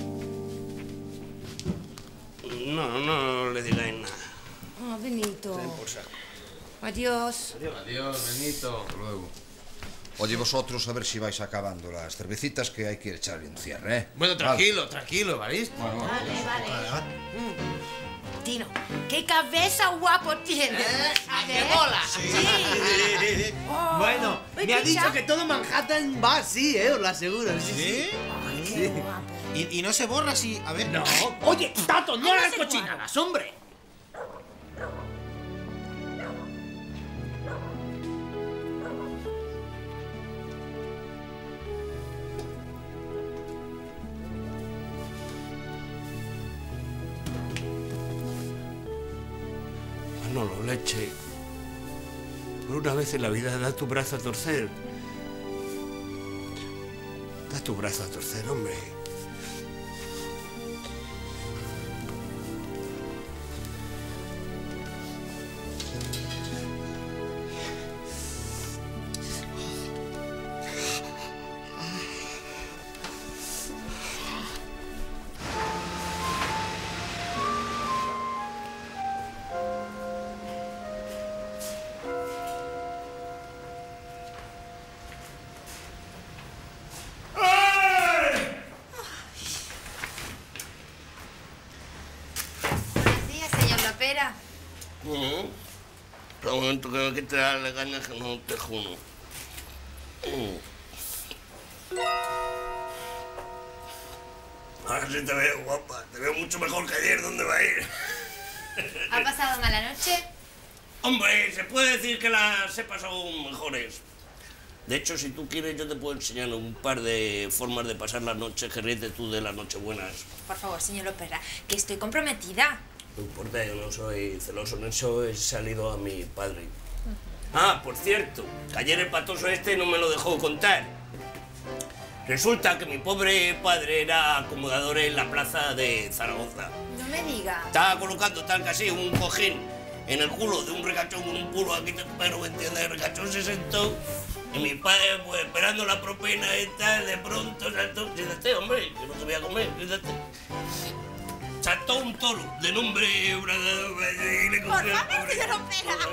No, no le digáis nada. Ah, oh, Benito. Den por saco. Adiós. Adiós. Adiós, Benito. Hasta luego. Oye, vosotros, a ver si vais acabando las cervecitas, que hay que echarle un cierre, ¿eh? Bueno, tranquilo, vale. tranquilo, ¿vale? Bueno, bueno. Vale, vale. vale, vale. Mm. Tino, qué cabeza guapo tienes. ¿Eh? ¡Qué bola! Sí. sí. Oh. Bueno, me Oye, ha dicho ya? que todo Manhattan va así, ¿eh? Os lo aseguro. Sí, sí. ¿Sí? Ay, qué sí. guapo. ¿Y, y no se borra así? A ver. No. Oye, Tato, no Ay, no hagas se cochinadas, hombre. Manolo, leche. Por una vez en la vida, da tu brazo a torcer. Da tu brazo a torcer, hombre. Espera. Uh-huh. Pero un momento que me quite las legañas que no te juno. Uh. Ahora sí te veo, guapa. Te veo mucho mejor que ayer. ¿Dónde va a ir? ¿Ha pasado mala noche? Hombre, se puede decir que las he pasado mejores. De hecho, si tú quieres, yo te puedo enseñar un par de formas de pasar las noches que ríete tú de las nochebuenas. Por favor, señor Opera, que estoy comprometida. No importa, yo no soy celoso en eso, he salido a mi padre. Uh-huh. Ah, por cierto, que ayer el patoso este no me lo dejó contar. Resulta que mi pobre padre era acomodador en la plaza de Zaragoza. No me diga. Estaba colocando tal que así un cojín en el culo de un ricachón con un culo aquí, pero me entiendes, el ricachón se sentó y mi padre, pues esperando la propina y tal, de pronto saltó, siéntate, hombre, que no te voy a comer, siéntate. Saltó un toro de nombre Bradado y le cogió el pobre. ¡Por favor, señor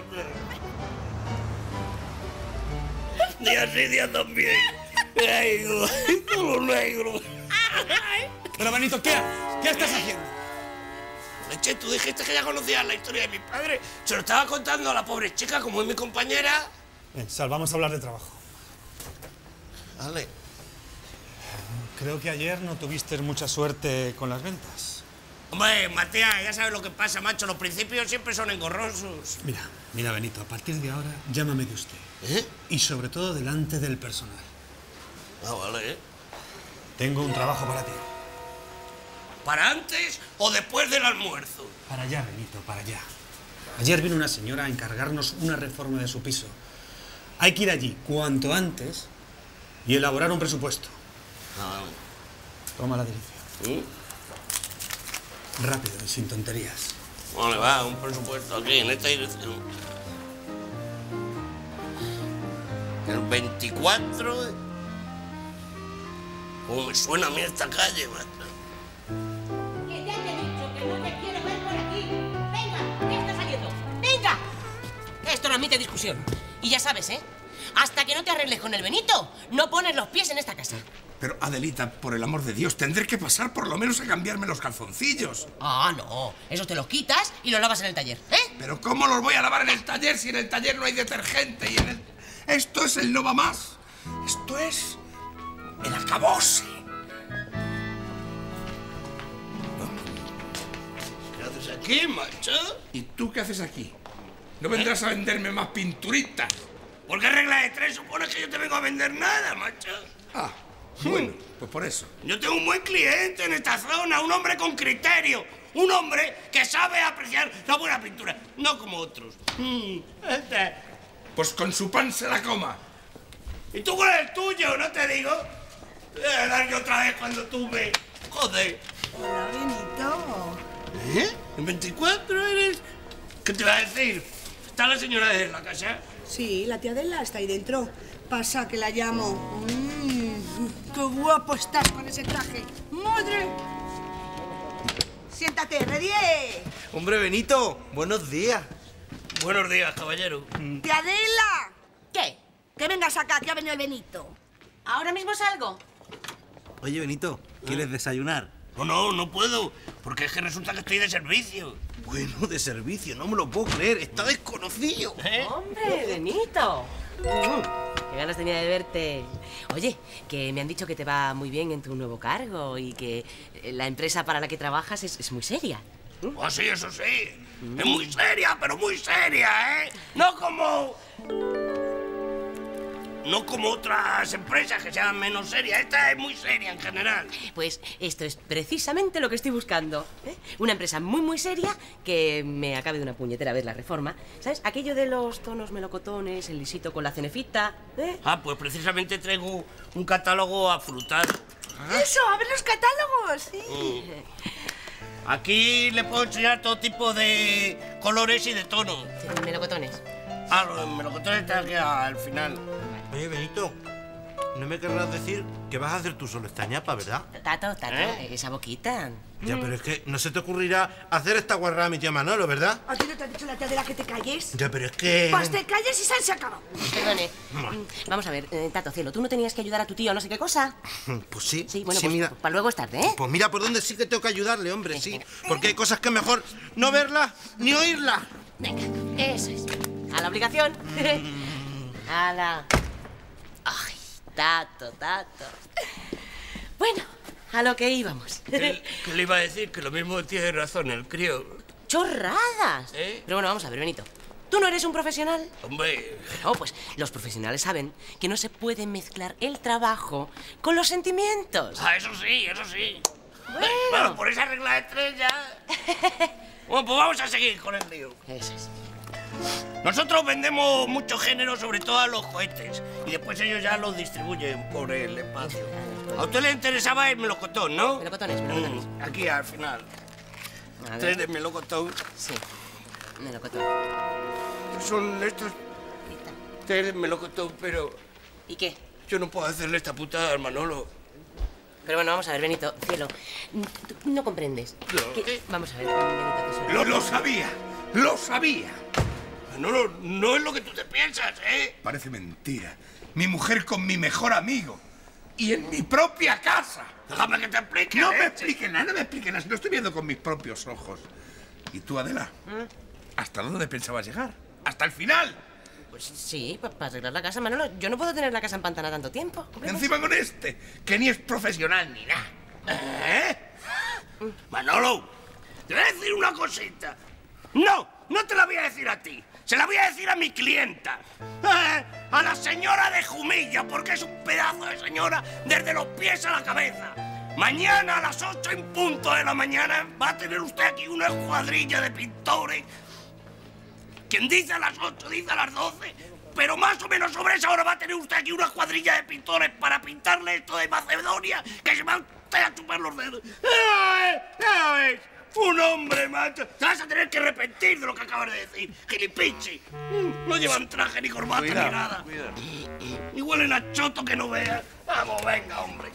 Opera! Día sí, día también. Negro, todo negro. Pero, Benito, ¿qué haces? ¿Qué estás haciendo? Leche, tú dijiste que ya conocías la historia de mi padre. Se lo estaba contando a la pobre chica, como es mi compañera. Bien, Sal, vamos a hablar de trabajo. Vale. Creo que ayer no tuviste mucha suerte con las ventas. Hombre, Matías, ya sabes lo que pasa, macho. Los principios siempre son engorrosos. Mira, mira, Benito, a partir de ahora, llámame de usted. ¿Eh? Y sobre todo delante del personal. Ah, vale, ¿eh? Tengo un trabajo para ti. ¿Para antes o después del almuerzo? Para allá, Benito, para allá. Ayer vino una señora a encargarnos una reforma de su piso. Hay que ir allí cuanto antes y elaborar un presupuesto. Ah, vale. Toma la dirección. ¿Mm? Rápido y sin tonterías. Vale, va, un presupuesto aquí, en esta dirección. El veinticuatro... ¿Cómo me suena a mí esta calle, macho? Que ya te he dicho que no te quiero ver por aquí. Venga, ¿qué está saliendo? ¡Venga! Esto no admite discusión. Y ya sabes, ¿eh? Hasta que no te arregles con el Benito, no pones los pies en esta casa. Pero, Adelita, por el amor de Dios, tendré que pasar por lo menos a cambiarme los calzoncillos. Ah, no. Esos te los quitas y los lavas en el taller, ¿eh? Pero ¿cómo los voy a lavar en el taller si en el taller no hay detergente y en el... Esto es el no va más. Esto es... el acabose. ¿Qué haces aquí, macho? ¿Y tú qué haces aquí? ¿No vendrás a venderme más pinturitas? ¿Por qué regla de tres supone que yo te vengo a vender nada, macho? Ah, bueno, pues por eso. Yo tengo un buen cliente en esta zona, un hombre con criterio, un hombre que sabe apreciar la buena pintura, no como otros. Mm, este. Pues con su pan se la coma. ¿Y tú con el tuyo, no te digo? Te voy a dar yo otra vez cuando tú me... Joder. Hola, Benito. ¿Eh? ¿En veinticuatro eres? ¿Qué te va a decir? ¿Está la señora de la casa? Sí, la tía Adela está ahí dentro. Pasa, que la llamo. Mm, ¡Qué guapo estás con ese traje! ¡Madre! Siéntate, ready. Hombre, Benito, buenos días. Buenos días, caballero. ¡Tía Adela! ¿Qué? Que vengas acá, que ha venido el Benito. ¿Ahora mismo salgo? Oye, Benito, ¿quieres desayunar? No, no, no puedo, porque es que resulta que estoy de servicio. Bueno, de servicio, no me lo puedo creer, está desconocido. ¿Eh? ¡Hombre, Benito! Mm, ¡Qué ganas tenía de verte! Oye, que me han dicho que te va muy bien en tu nuevo cargo y que la empresa para la que trabajas es, es muy seria. Ah, sí, eso sí. Es muy seria, pero muy seria, ¿eh? No como... No como otras empresas que sean menos serias. Esta es muy seria en general. Pues esto es precisamente lo que estoy buscando, ¿eh? Una empresa muy, muy seria que me acabe de una puñetera vez la reforma. ¿Sabes? Aquello de los tonos melocotones, el lisito con la cenefita, ¿eh? Ah, pues precisamente traigo un catálogo afrutado. ¡Eso! ¡A ver los catálogos! Sí. Mm. Aquí le puedo enseñar todo tipo de colores y de tonos. Melocotones. Ah, los melocotones están aquí al final. Oye, Benito, no me querrás decir que vas a hacer tú solo esta ñapa, ¿verdad? Tato, Tato, ¿Eh? esa boquita. Ya, pero es que no se te ocurrirá hacer esta guarrada a mi tía Manolo, ¿verdad? ¿A ti no te ha dicho la tía Adela que te calles? Ya, pero es que... Pues te calles y se se acabó. Perdone. Mm, Vamos a ver, eh, Tato, cielo, ¿tú no tenías que ayudar a tu tío no sé qué cosa? Pues sí, Sí, bueno, sí, pues, mira. pues para luego es tarde, ¿eh? Pues mira por dónde sí que tengo que ayudarle, hombre, sí. Porque hay cosas que mejor no verlas ni oírlas. Venga, eso es. A la obligación. A la... Ay, Tato, Tato. Bueno, a lo que íbamos. ¿Qué, qué le iba a decir? Que lo mismo tiene razón el crío. ¡Chorradas! ¿Eh? Pero bueno, vamos a ver, Benito. ¿Tú no eres un profesional? Hombre, No, pues los profesionales saben que no se puede mezclar el trabajo con los sentimientos. ah, eso sí, eso sí. Bueno. Bueno, por esa regla de tres ya... Bueno, pues vamos a seguir con el lío. Eso es. Nosotros vendemos mucho género, sobre todo a los cohetes, y después ellos ya los distribuyen por el espacio. A usted le interesaba el melocotón, ¿no? Melocotones, melocotones. Mm, aquí al final. A ver. Tres de melocotón. Sí, melocotón. Son estos tres de melocotón, pero ¿Y qué? yo no puedo hacerle esta putada al Manolo. Pero bueno, vamos a ver, Benito, cielo. Tú no comprendes. No. que- Vamos a ver, Benito, que suena. Lo, lo sabía, lo sabía. Manolo, no es lo que tú te piensas, ¿eh? Parece mentira. Mi mujer con mi mejor amigo. Y en mi propia casa. Déjame que te explique. No ¿eh? me expliquen nada, no me expliquen nada. Si lo estoy viendo con mis propios ojos. ¿Y tú, Adela? ¿Hasta dónde pensabas llegar? ¿Hasta el final? Pues sí, para arreglar la casa, Manolo. Yo no puedo tener la casa empantanada tanto tiempo. ¿comprende? Encima con este, que ni es profesional ni nada. ¿Eh? Manolo, te voy a decir una cosita. No, no te la voy a decir a ti. Se la voy a decir a mi clienta. ¿Eh? A la señora de Jumilla, porque es un pedazo de señora desde los pies a la cabeza. Mañana a las ocho en punto de la mañana va a tener usted aquí una cuadrilla de pintores. Quien dice a las ocho, dice a las doce. Pero más o menos sobre esa hora va a tener usted aquí una cuadrilla de pintores para pintarle esto de Macedonia, que se va usted a chupar los dedos. ¡Eh! ¿Ya ves? Un hombre, macho. Te vas a tener que arrepentir de lo que acabas de decir, gilipichi. No llevan traje ni corbata ni nada. Y huelen a choto que no veas. Vamos, venga, hombre.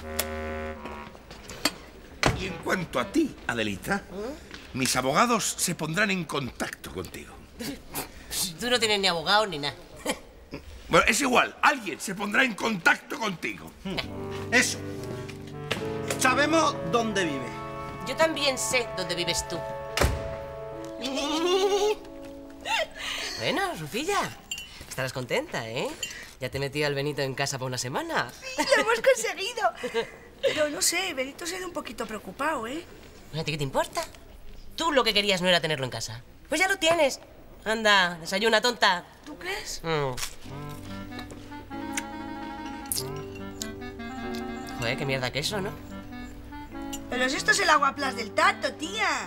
Y en cuanto a ti, Adelita, mis abogados se pondrán en contacto contigo. Tú no tienes ni abogado ni nada. Bueno, es igual, alguien se pondrá en contacto contigo. Eso. Sabemos dónde vive. Yo también sé dónde vives tú. Bueno, Rufilla, estarás contenta, ¿eh? Ya te metí al Benito en casa por una semana. Sí, lo hemos conseguido. Pero no sé, Benito se ha ido un poquito preocupado, ¿eh? ¿A ti qué te importa? Tú lo que querías no era tenerlo en casa. Pues ya lo tienes. Anda, desayuna, tonta. ¿Tú crees? Mm. Joder, qué mierda que eso, ¿no? Pero si esto es el aguaplas del Tato, tía.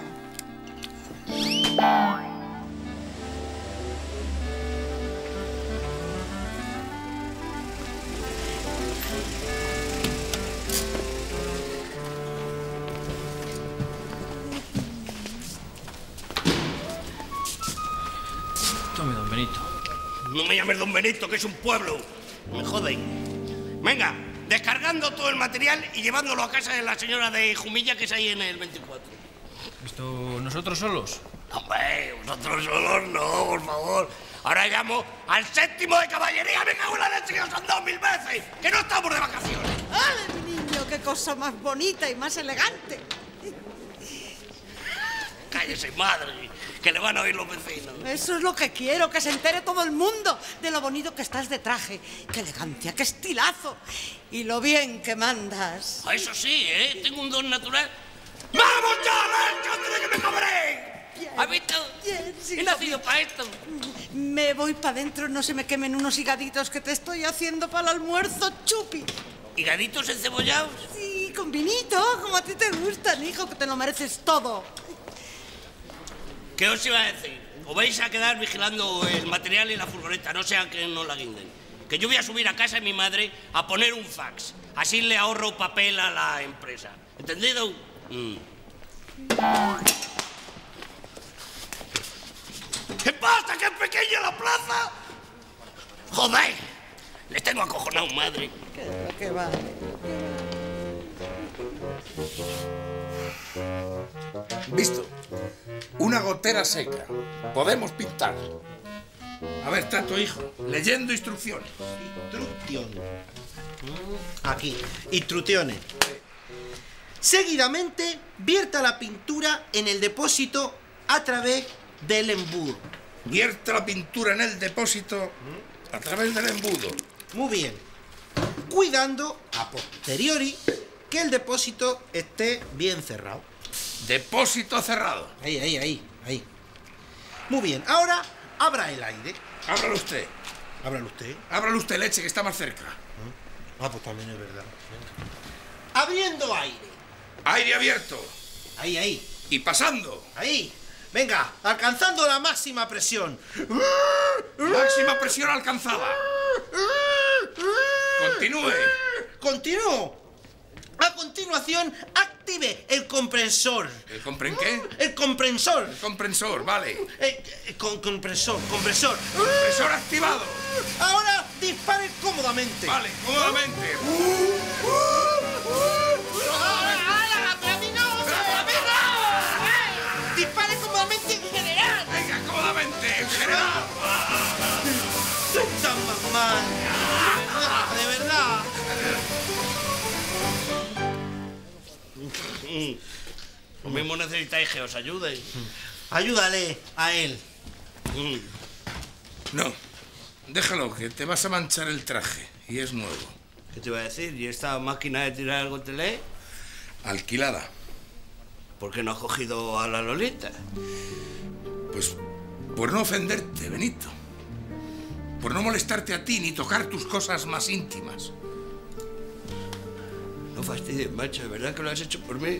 Benito. No me llames don Benito, que es un pueblo. Me joden. Venga, descargando todo el material y llevándolo a casa de la señora de Jumilla, que es ahí en el veinticuatro. ¿Esto nosotros solos? Hombre, vosotros solos no, por favor. Ahora llamo al séptimo de caballería. Me cago en la leche, que os han dado mil veces. Que no estamos de vacaciones. ¡Ale, mi niño! ¡Qué cosa más bonita y más elegante! Cállese, madre, que le van a oír los vecinos. Eso es lo que quiero, que se entere todo el mundo de lo bonito que estás de traje. ¡Qué elegancia, qué estilazo! Y lo bien que mandas. A eso sí, ¿eh? Tengo un don natural. ¡Vamos ya, ven, que antes de que me cobré! ¿Has visto? He nacido para esto. Me voy para adentro, no se me quemen unos higaditos que te estoy haciendo para el almuerzo, chupi. ¿Higaditos encebollados? Sí, con vinito, como a ti te gustan, hijo, que te lo mereces todo. ¿Qué os iba a decir? Os vais a quedar vigilando el material y la furgoneta, no sea que no la guinden. Que yo voy a subir a casa de mi madre a poner un fax. Así le ahorro papel a la empresa. ¿Entendido? Mm. ¿Qué pasa? ¿Que es pequeña la plaza? ¡Joder! Les tengo acojonado, madre. ¿Qué, qué va? Visto. Una gotera seca. Podemos pintar. A ver, Tato, hijo. Leyendo instrucciones. Instrucción. Aquí. Instrucciones. Seguidamente, vierta la pintura en el depósito a través del embudo. Vierta la pintura en el depósito a través del embudo. Muy bien. Cuidando, a posteriori, que el depósito esté bien cerrado. Depósito cerrado. Ahí, ahí, ahí, ahí. Muy bien. Ahora, abra el aire. Ábralo usted. Ábralo usted. Ábralo usted, leche, que está más cerca. Ah, pues también es verdad. Abriendo aire. Aire abierto. Ahí, ahí. Y pasando. Ahí. Venga, alcanzando la máxima presión. Máxima presión alcanzada. Continúe. Continúo. A continuación, active el compresor. ¿El compren qué? El compresor. El compresor, vale. Eh, eh, con compresor, compresor. Compresor activado. Ahora dispare cómodamente. Vale, cómodamente. Dispare cómodamente en general. Venga, cómodamente, en general. Puta mamá. De verdad. Lo mismo necesitáis que os ayude. Ayúdale a él. No, déjalo, que te vas a manchar el traje. Y es nuevo. ¿Qué te iba a decir? ¿Y esta máquina de tirar el gotelé? Alquilada. ¿Por qué no has cogido a la Lolita? Pues por no ofenderte, Benito. Por no molestarte a ti ni tocar tus cosas más íntimas. No fastidies, macho, ¿de verdad que lo has hecho por mí?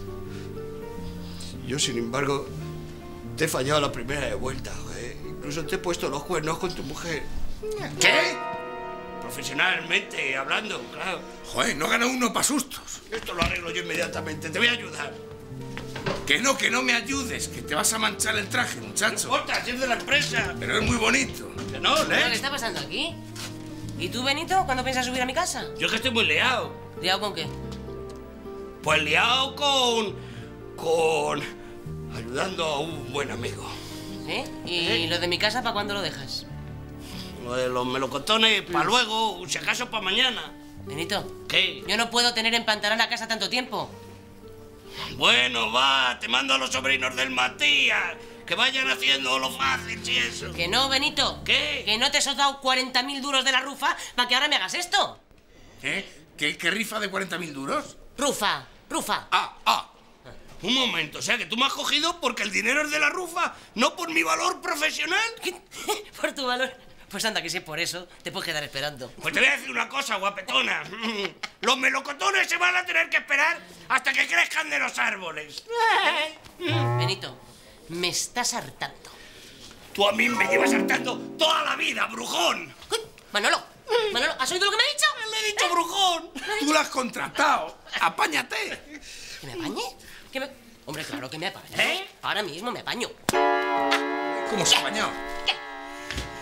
Yo, sin embargo, te he fallado la primera de vuelta, ¿eh? Incluso te he puesto los cuernos con tu mujer. ¿Qué? Profesionalmente, hablando, claro. Joder, no gana uno pa' sustos. Esto lo arreglo yo inmediatamente, te voy a ayudar. Que no, que no me ayudes, que te vas a manchar el traje, muchacho. No importa, si es de la empresa. Pero es muy bonito. Que no, ¿Qué ¿eh? está pasando aquí? ¿Y tú, Benito, cuándo piensas subir a mi casa? Yo es que estoy muy liado. ¿Liado con qué? Pues liado con... con... ayudando a un buen amigo. ¿Sí? ¿Y lo de mi casa para cuándo lo dejas? Lo de los melocotones para luego, si acaso para mañana. Benito. ¿Qué? Yo no puedo tener en pantalón la casa tanto tiempo. Bueno, va, te mando a los sobrinos del Matías. Que vayan haciendo lo fácil, y eso. Que no, Benito. ¿Qué? Que no te has dado cuarenta mil duros de la rufa para que ahora me hagas esto. ¿Eh? ¿Qué, qué rifa de cuarenta mil duros? Rufa, rufa. Ah, ah. Un momento, o sea que tú me has cogido porque el dinero es de la rufa, no por mi valor profesional. Por tu valor. Pues anda, que si es por eso, te puedes quedar esperando. Pues te voy a decir una cosa, guapetona. Los melocotones se van a tener que esperar hasta que crezcan de los árboles. Benito, me estás hartando. Tú a mí me llevas hartando toda la vida, brujón. Manolo, Manolo, ¿has oído lo que me ha dicho? Le he dicho brujón. Tú lo has contratado. Apáñate. ¿Que me apañe? ¿Que me... Hombre, claro que me apaño. ¿Eh? Ahora mismo me apaño. ¿Cómo se ha bañado?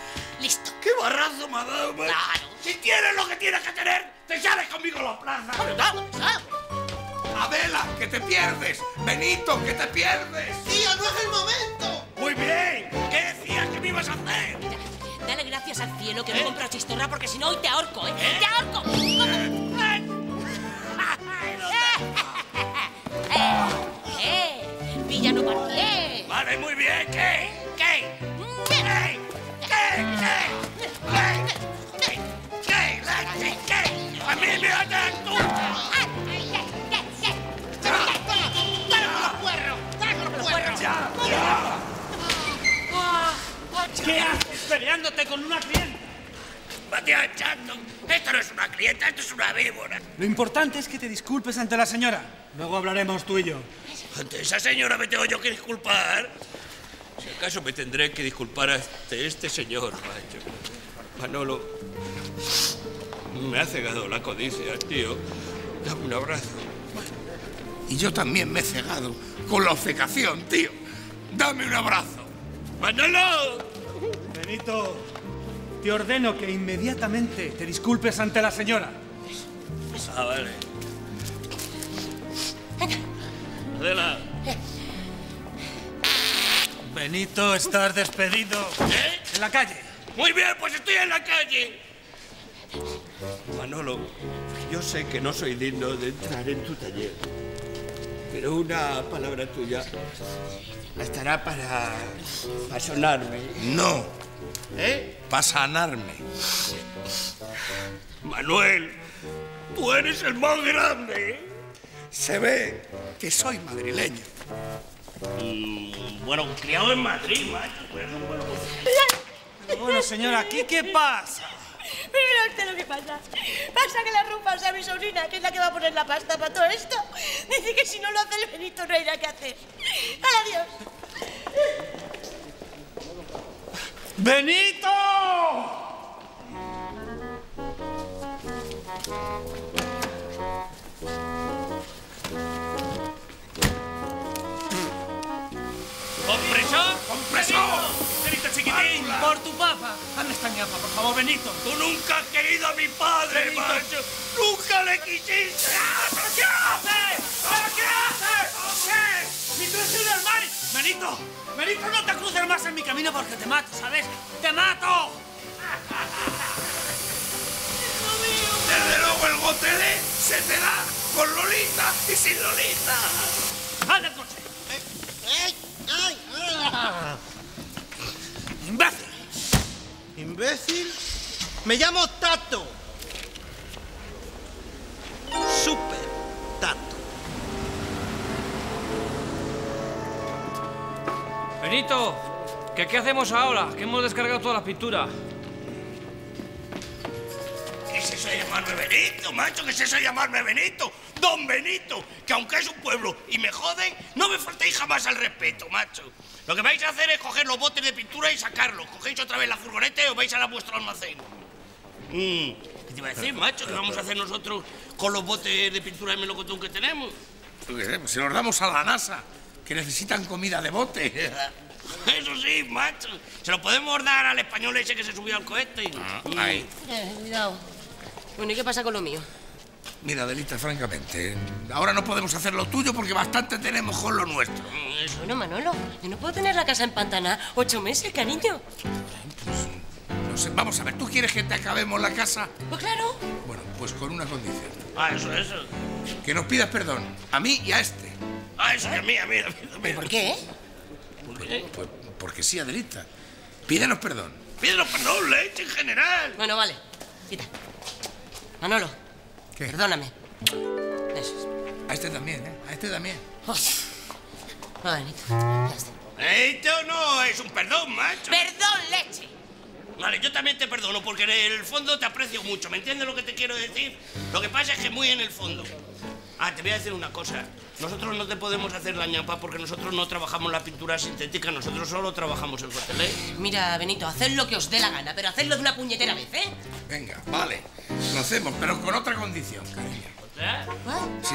barrazo me ha dado, macho. Claro. Si tienes lo que tienes que tener, te sales conmigo a la plaza. Bueno, vamos, vamos. Adela, que te pierdes. Benito, que te pierdes. ¡Tío, no es el momento! Muy bien. ¿Qué decías que me ibas a hacer? Dale gracias al cielo que ¿Eh? me compro chistorra porque si no hoy te ahorco, ¿eh? ¡Te ahorco! ¡Eh! ¡Eh! ¡Villano parqué! Vale, muy bien. ¿Qué? ¿Qué? ¿Qué? ¿Qué? ¿Qué? ¿Qué? ¿Qué? ¿Qué? ¿Qué? ¿Qué? ¡A mí me haces tú! ¡Ya! ¡Ya! ¿Qué haces peleándote con una clienta? ¡Matías Chato! Esto no es una clienta, esto es una víbora. Lo importante es que te disculpes ante la señora. Luego hablaremos tú y yo. Ante esa señora me tengo yo que disculpar. Si acaso me tendré que disculpar ante este señor, macho. Manolo, me ha cegado la codicia, tío. Dame un abrazo. Y yo también me he cegado con la obcecación, tío. Dame un abrazo. ¡Manolo! Benito, te ordeno que inmediatamente te disculpes ante la señora. Ah, vale. Adela. Benito, estás despedido. ¿Eh? En la calle. Muy bien, pues estoy en la calle. Manolo, yo sé que no soy digno de entrar en tu taller, pero una palabra tuya bastará para, para sonarme. No, ¿Eh? para sanarme. Manuel, tú eres el más grande. Se ve que soy madrileño. Mm, bueno, criado en Madrid, macho. Pues, bueno, Bueno, señora, ¿aquí qué pasa? Mira usted lo que pasa. Pasa que la rumba, o sea, mi sobrina, que es la que va a poner la pasta para todo esto, dice que si no lo hace el Benito no hay nada que hacer. ¡Adiós! ¡Benito! ¡Compresor! ¡Compresor! Benito chiquitín, por tu papa. Dame esta ñapa, por favor, Benito. Tú nunca has querido a mi padre, Benito. macho. Nunca le quisiste. ¿Pero qué haces? ¿Pero qué haces? ¿Qué? ¡Si tú eres un hermano! Benito, Benito, no te cruces más en mi camino porque te mato, ¿sabes? ¡Te mato! Desde luego el gotelé se te da con Lolita y sin Lolita. ¡Anda el coche! ¡Imbécil! ¿Imbécil? Me llamo Tato. Super Tato. Benito, ¿qué, ¿qué hacemos ahora? Que hemos descargado toda la pintura. ¿Qué es eso de llamarme Benito, macho? ¿Qué es eso de llamarme Benito? Don Benito, que aunque es un pueblo y me joden, no me faltéis jamás al respeto, macho. Lo que vais a hacer es coger los botes de pintura y sacarlos. Cogéis otra vez la furgoneta y os vais a la vuestro almacén. Mm, ¿Qué te iba a decir, macho? ¿Qué vamos a hacer nosotros con los botes de pintura de melocotón que tenemos? Yo qué sé, pues se los damos a la NASA, que necesitan comida de bote. Eso sí, macho. Se lo podemos dar al español ese que se subió al cohete. Ah, ahí. Eh, cuidado. Bueno, ¿y qué pasa con lo mío? Mira, Adelita, francamente, ahora no podemos hacer lo tuyo porque bastante tenemos con lo nuestro. Bueno, Manolo, yo no puedo tener la casa empantanada ocho meses, cariño. No sé, vamos a ver, ¿tú quieres que te acabemos la casa? Pues claro. Bueno, pues con una condición. Ah, eso, eso. Que nos pidas perdón, a mí y a este. Ah, eso es mía, mira, mira. ¿Por qué? ¿Por qué? Pues porque sí, Adelita. Pídenos perdón. Pídenos perdón, leche en general. Bueno, vale. Quita. Manolo. ¿Qué? Perdóname. Eso es. A este también, ¿eh? A este también. Va, Benito. Ya está. Esto no es un perdón, macho. ¡Perdón, leche! Vale, yo también te perdono porque en el fondo te aprecio mucho. ¿Me entiendes lo que te quiero decir? Lo que pasa es que muy en el fondo. Ah, te voy a decir una cosa. Nosotros no te podemos hacer la ñapa porque nosotros no trabajamos la pintura sintética, nosotros solo trabajamos el gotelé. Mira, Benito, haced lo que os dé la gana, pero hacedlo de una puñetera vez, ¿eh? Venga, vale. Lo hacemos, pero con otra condición, cariño. ¿Eh? Sí,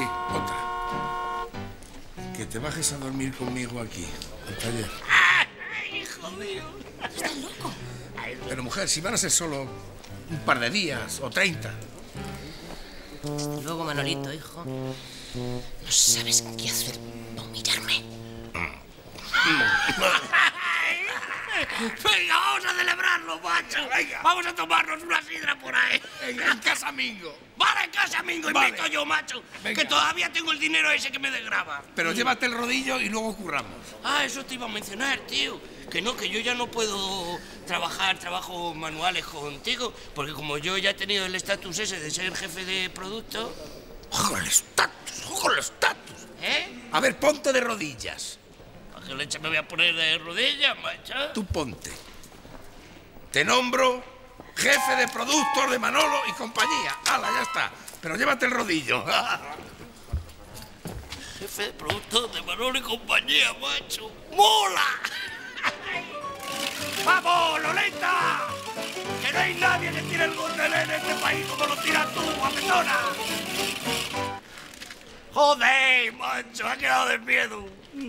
otra. Que te bajes a dormir conmigo aquí, al taller. ¡Ay, hijo hijo mío. Estás loco. Pero mujer, si van a ser solo un par de días o treinta. Luego, Manolito, hijo, no sabes qué hacer para humillarme. Venga, vamos a celebrarlo, macho. Venga. Vamos a tomarnos una sidra por ahí. Venga, en casa Mingo. Vale, en casa Mingo, Vale. invito yo, macho. Venga. Que todavía tengo el dinero ese que me desgrava. Pero llévate el rodillo y luego curramos. Ah, eso te iba a mencionar, tío. Que no, que yo ya no puedo trabajar trabajos manuales contigo, porque como yo ya he tenido el estatus ese de ser jefe de producto... ¡Ojo el estatus! ¡Ojo el estatus! ¿Eh? A ver, ponte de rodillas. ¿A qué leche me voy a poner de rodillas, macho? Tú ponte. Te nombro jefe de productos de Manolo y compañía. ¡Hala, ya está! Pero llévate el rodillo. Jefe de productos de Manolo y compañía, macho. ¡Mola! ¡Vamos, Lolita! ¡Que no hay nadie que tire el gordelé en este país como lo tiras tú, guapetona! ¡Joder, macho! Ha quedado de miedo.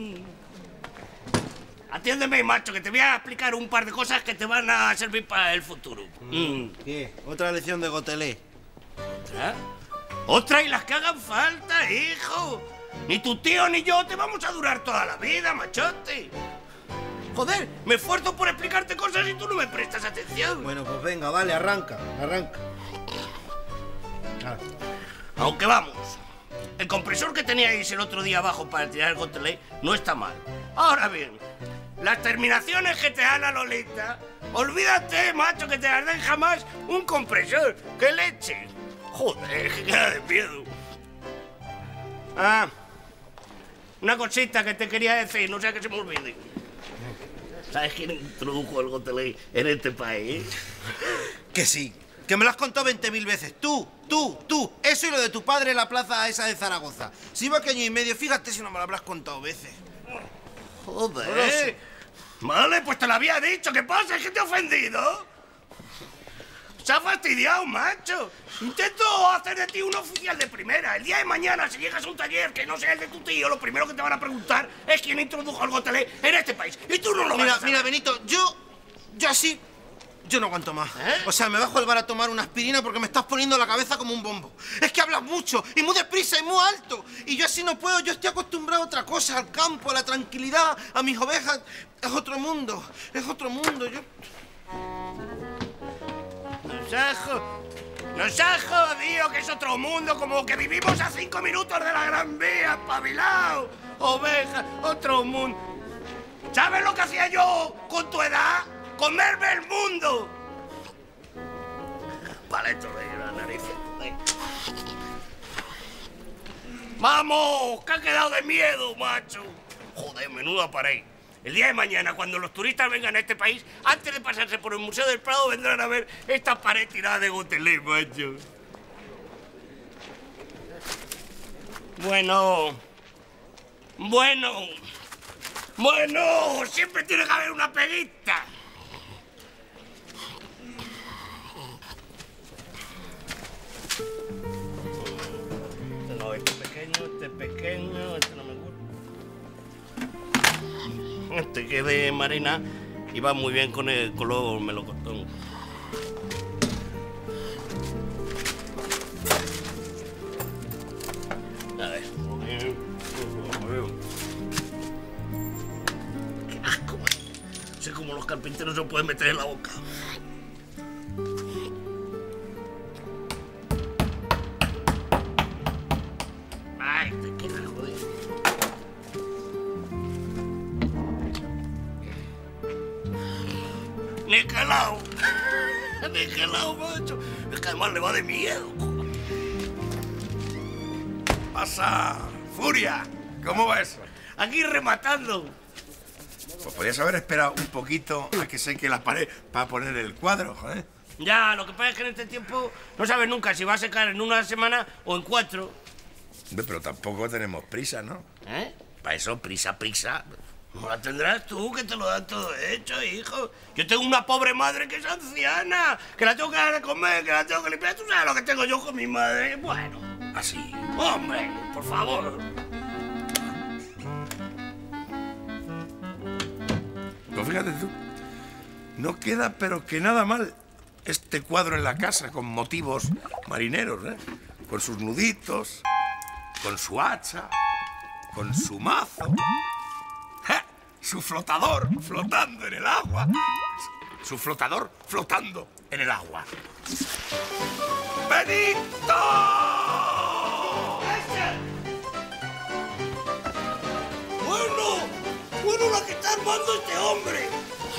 Atiéndeme, macho, que te voy a explicar un par de cosas que te van a servir para el futuro. Mm. ¿Qué? ¿Otra lección de gotelé? ¿Otra? ¡Otra y las que hagan falta, hijo! Ni tu tío ni yo te vamos a durar toda la vida, machote. Joder, me esfuerzo por explicarte cosas y tú no me prestas atención. Bueno, pues venga, vale, arranca, arranca. Ah. Aunque vamos, el compresor que teníais el otro día abajo para tirar el gotelé no está mal. Ahora bien, las terminaciones que te dan a Lolita, olvídate, macho, que te las den jamás un compresor. ¡Qué leche! Joder, que queda de miedo. Ah, una cosita que te quería decir, no sea que se me olvide. ¿Sabes quién introdujo el gotelé en este país? Que sí, que me lo has contado veinte mil veces. Tú, tú, tú. Eso y lo de tu padre en la plaza esa de Zaragoza. Si iba que año y medio, fíjate si no me lo habrás contado veces. Joder. Vale, pues te lo había dicho. ¿Qué pasa? ¿Es que te he ofendido? Se ha fastidiado, macho. Intento hacer de ti un oficial de primera. El día de mañana, si llegas a un taller que no sea el de tu tío, lo primero que te van a preguntar es quién introdujo el gotelé en este país. Y tú no lo Mira, vas a saber. mira, Benito, yo... Yo así... Yo no aguanto más. ¿Eh? O sea, me bajo al bar a tomar una aspirina porque me estás poniendo la cabeza como un bombo. Es que hablas mucho y muy deprisa y muy alto. Y yo así no puedo. Yo estoy acostumbrado a otra cosa, al campo, a la tranquilidad, a mis ovejas. Es otro mundo, es otro mundo. Yo... Nos ha, jo- nos ha jodido que es otro mundo, como que vivimos a cinco minutos de la Gran Vía, espabilado. Oveja, otro mundo. ¿Sabes lo que hacía yo con tu edad? ¡Comerme el mundo! Paleto de la nariz. ¡Vamos! ¡Que ha quedado de miedo, macho! Joder, menuda pared. El día de mañana, cuando los turistas vengan a este país, antes de pasarse por el Museo del Prado, vendrán a ver esta pared tirada de gotelé, macho. Bueno... Bueno... Bueno... Siempre tiene que haber una peguita. Este no, este pequeño, este pequeño, este no me gusta. Este que es de marina y va muy bien con el color melocotón. A ver, muy bien, muy bien. Qué asco, man. No sé cómo los carpinteros se pueden meter en la boca. Ay, te queda, joder. Ni calao. Ni calao, macho. Es que además le va de miedo. Pasa, Furia. ¿Cómo va eso? Aquí rematando. Pues podrías haber esperado un poquito a que seque la pared para poner el cuadro, joder. Ya, lo que pasa es que en este tiempo no sabes nunca si va a secar en una semana o en cuatro. Hombre, pero tampoco tenemos prisa, ¿no? ¿Eh? Para eso, prisa, prisa. No la tendrás tú, que te lo dan todo hecho, hijo. Yo tengo una pobre madre que es anciana, que la tengo que dar de comer, que la tengo que limpiar. ¿Tú sabes lo que tengo yo con mi madre? Bueno, así. Hombre, por favor. Pues fíjate tú, No queda pero que nada mal este cuadro en la casa con motivos marineros, ¿eh? Con sus nuditos, con su hacha, con su mazo, ¡ja! Su flotador flotando en el agua, su flotador flotando en el agua. ¡Benito! Bueno, bueno la que está armando este hombre.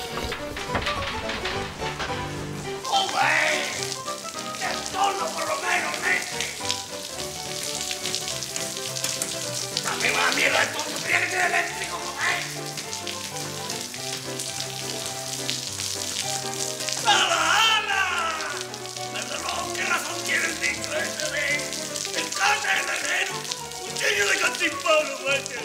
¡Joder! ¡Que torno por lo menos, este! ¡Dame más mierda esto! ¡Tenía que ser eléctrico, joder! ¡Hala, hala! Desde luego, ¿qué razón tiene el dicho ese de... en casa del herrero, cuchillo de cantimpano, macho?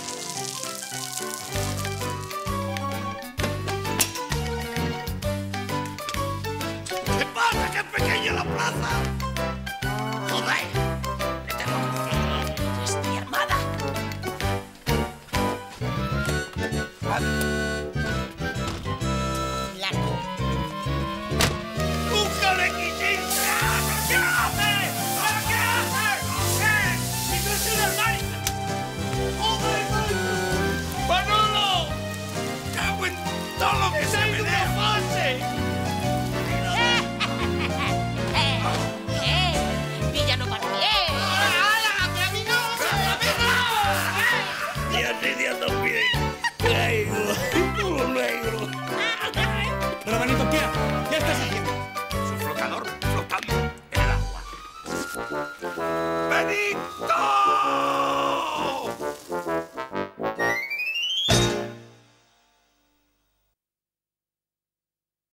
¿Qué pasa? ¡Qué pequeña la plaza! ¡Joder! ¡Este no! ¡Estoy armada! Vale.